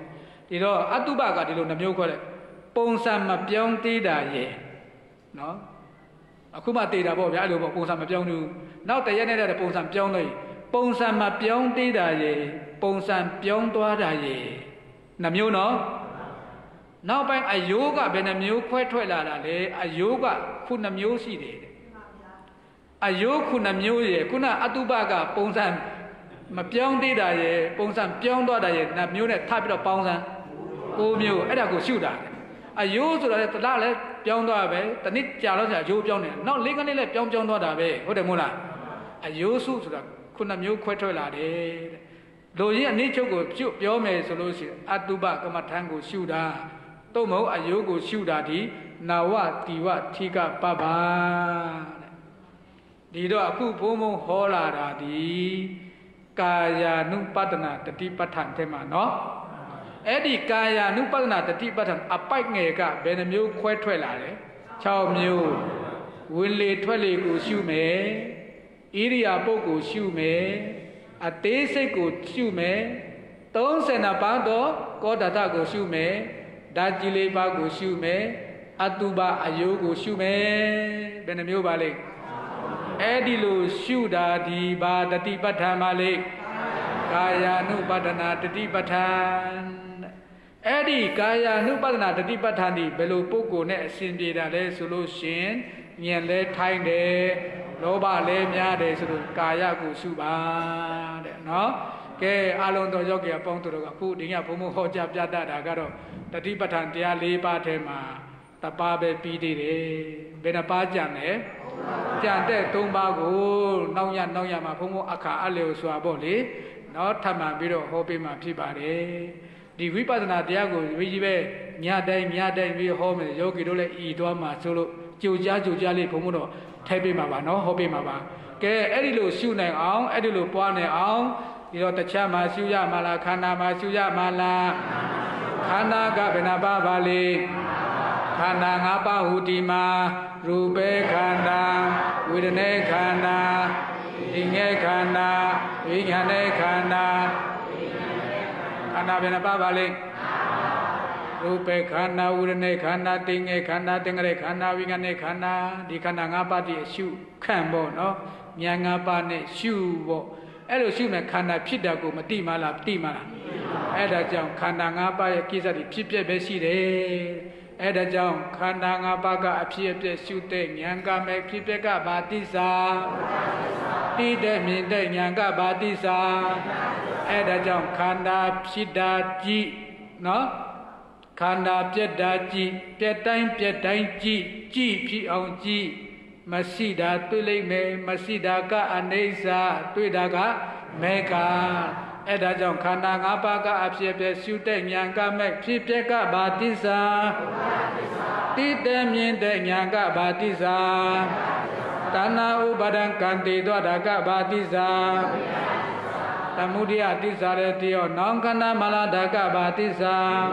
ဒီတော့အတုပကဒီလိုနှမျိုးခွဲတယ်ပုံစံမပြောင်းသေးတာရဲ့နော်အခုမှသေးတာပေါ့ဗျာအဲ့လိုပေါ့ပုံစံမပြောင်းဘူးနောက်တရက်နဲ့တည်းပုံစံပြောင်းလို့ပုံစံမပြောင်းသေးတာရဲ့ပုံစံပြောင်းသွားတာရဲ့နှမျိုးနော်နောက်ပိုင်းအယိုးကဘယ်နှမျိုးခွဲထွက်လာတာလဲအယိုးကခုနှမျိုးရှိတယ်အယိုးခုနှမျိုးရဲ့ခုနအတုပကပုံစံမပြောင်းသေးတာရဲ့ပုံစံပြောင်းသွားတာရဲ့နှမျိုးနဲ့ထပ်ပြီးတော့ပေါင်းစမ်းကိုမျိုးအဲ့ဒါကိုရှုတာအယိုးဆိုတာလည်းတလားလည်းပြောင်းသွားပဲတနည်းကြာတော့ဆရာအယိုးပြောင်းတယ်နောက်လေးကနေ့လည်းပြောင်းပြောင်းသွားတာပဲဟုတ်တယ်မို့လားအယိုးစုဆိုတာခုနှမျိုးခွဲထွက်လာတယ်တဲ့လူကြီးအနည်းချုပ်ကိုပြုတ်ပြောမယ်ဆိုလို့ရှိရင်အတုပကမ္မထံကိုရှုတာသို့မဟုတ်အယိုးကိုရှုတာဒီနာဝတိဝထိကပပတဲ့ဒီတော့အခုဘုံဘုံဟောလာတာဒီကာယ ानु ပတ္တနာတတိပဋ္ဌာန်ထဲမှာနော်အဲ့ဒီကာယ ानु ပတ္တနာတတိပဋ္ဌာန်အပိုက်ငယ်ကဘယ်နှမျိုးခွဲထွက်လာလဲ၆မျိုးဝင်လေထွက်လေကိုရှုမယ်ဣရိယာပုတ်ကိုရှုမယ်အသေးစိတ်ကိုရှုမယ်သုံးဆယ်နှစ်ပါးတော့ကောဒတကိုရှုမယ်ဓာတ်ကြီးလေးပါးကိုရှုမယ်အတုပအယိုးကိုရှုမယ်ဘယ်နှမျိုးပါလဲအဲ့ဒီလိုရှုတာဒီဘာတတိပဋ္ဌာန်ပါလေကာယ ानु ပတ္တနာတတိပဋ္ဌာန်အဲ့ဒီကာယ ानु ပတ္တနာတတိပဋ္ဌာန်ဒီဘယ်လိုပုဂ္ဂိုလ်နဲ့အစဉ်ပြေတာလဲဆိုလို့ရှင်ဉာဏ်လဲထိုင်းတယ်လောဘလဲများတယ်ဆိုလို့ကာယကိုရှုပါတဲ့နော်ကဲအလုံးတော်ယောဂီအပေါင်းတို့ကအခုဒီညဘုံဘုံဟောကြားပြတတ်တာကတော့တတိပဋ္ဌာန်တရား၄ပါးထဲမှာတပါးပဲပြီးသေးတယ်ဘယ်နှပါးကြံလဲကြံတဲ့၃ပါးကိုနောက်ရနောက်ရမှာဘုံဘုံအခါအလျော်စွာပေါ့လေနော်ထပ်မှန်ပြီးတော့ဟောပေးမှဖြစ်ပါတယ်ဒီဝိပဿနာတရားကိုဝိကြီးပဲညတိုင်းညတိုင်းပြီးဟောမယ်ယောဂီတို့လည်းဤသွားမှာဆိုလို့ကြိုကြားကြိုကြားလေးဘုံဘုံတော့ထဲပေးမှာပါနော်ဟောပေးမှာပါကဲအဲ့ဒီလိုရှုနိုင်အောင်အဲ့ဒီလိုပွားနိုင်အောင်ဒီတော့တခြားမှာရှုရမှာလားခန္ဓာမှာရှုရမှာလားခန္ဓာကဘယ်နှပါးပါလဲခန္ဓာ၅ပါးဟူဒီမှာရူပေခန္ဓာဝေဒနေခန္ဓာဉာဏ်ခန္ဓာဝိညာဉ်ခန္ဓာခန္ဓာဘယ်နှပါးပါလဲရူပေခန္ဓာဝေဒနေခန္ဓာဉာဏ်ခန္ဓာသင်္ခါရခန္ဓာဝိညာဉ်ခန္ဓာဒီခန္ဓာ၅ပါးတည်းရှုခန့်ပေါ့နော်ဉာဏ်၅ပါးနဲ့ရှုပေါ့အဲ့လိုရှုမဲ့ခန္ဓာဖြစ်တာကိုမသိမှလားသိမှလားအဲ့ဒါကြောင့်ခန္ဓာ၅ပါးရဲ့ကိစ္စတွေဖြစ်ပျက်ပဲရှိတယ်အဲ့ဒါကြောင့်ခန္ဓာ၅ပါးကအဖြစ်အပျက်ရှုတဲ့ဉာဏ်ကမဲ့ဖြစ်ပျက်ကဘာတိစာတိတဲ့မြင်တဲ့ဉာဏ်ကဘာတိစာအဲ့ဒါကြောင့်ခန္ဓာဖြစ်တာကြည့်နော်ခန္ဓာပြက်တာကြည့်ပြက်တိုင်းပြက်တိုင်းကြည့်ကြည့်ဖြစ်အောင်ကြည့်မရှိတာတွေ့လိမ့်မယ်မရှိတာကအနိစ္စတွေ့တာကမေဃအဲ့ဒါကြောင့်ခန္ဓာ၅ပါးကအဖြစ်အပျက်ရှုတဲ့ဉာဏ်ကမဲ့ဖြစ်ပျက်ကဘာတိစာတိတဲ့မြင်တဲ့ဉာဏ်ကဘာတိစာတဏှာဥပါဒံကံတည်သွားတာကဘာတိစာသမုဒိယတိစာရဲ့တရားနောင်ခန္ဓာမလာတာကဘာတိစာ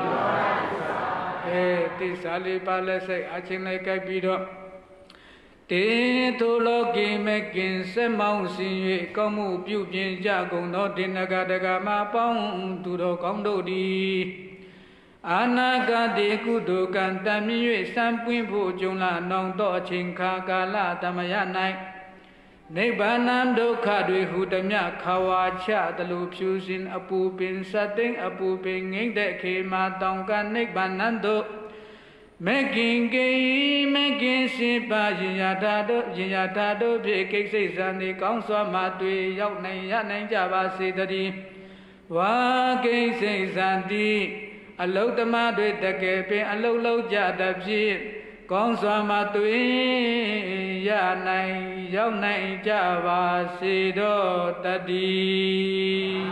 အဲတိစာလေးပါလက်စိတ်အချင်းလိုက်ကြိုက်ပြီးတော့တေသူလောကီမကင်စမောင်းစင်၍ကောင်းမှုပြုပြင်ကြကုန်သောဒေနဂတကမပေါင်းသူတော်ကောင်းတို့သည်အာနာဂတိကုသိုလ်ကံတမြင့်၍စံပွင့်ဖို့ကြုံလာနောင်သောအချိန်ခါကာလတမယ၌နိဗ္ဗာန်ဒုက္ခတွေဟူသည်မြခါဝါချတလူဖြူစင်အပူပင်စသိမ့်အပူပင်ငိမ့်တဲ့ခေမာတောင်ကနိဗ္ဗာန်တို့မေခင်ကေမေခင်စိပါရင်ရတာတို့ရင်ရတာတို့ဖြင့်ကိစ္စစံဒီကောင်းစွာမှတွေ့ရောက်နိုင်ရနိုင်ကြပါစေတည်းဝါကိစ္စစံဒီအလုတ္တမတွေတကယ်ပင်အလုလုံးကြတဖြင့်ကောင်းစွာမှတွေ့ရနိုင်ရောက်နိုင်ကြပါစေတော့တည်း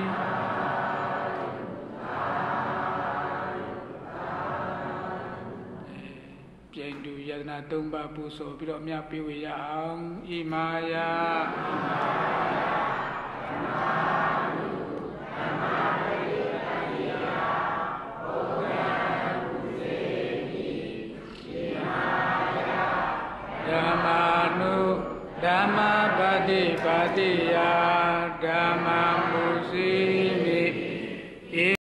ပြိုင်တူယတနာသုံးပါးပူဇော်ပြီးတော့အမြတ်ပေးဝေရအောင်ဣမာယဓမ္မာနုဓမ္မပတိပါတိယဓမ္မ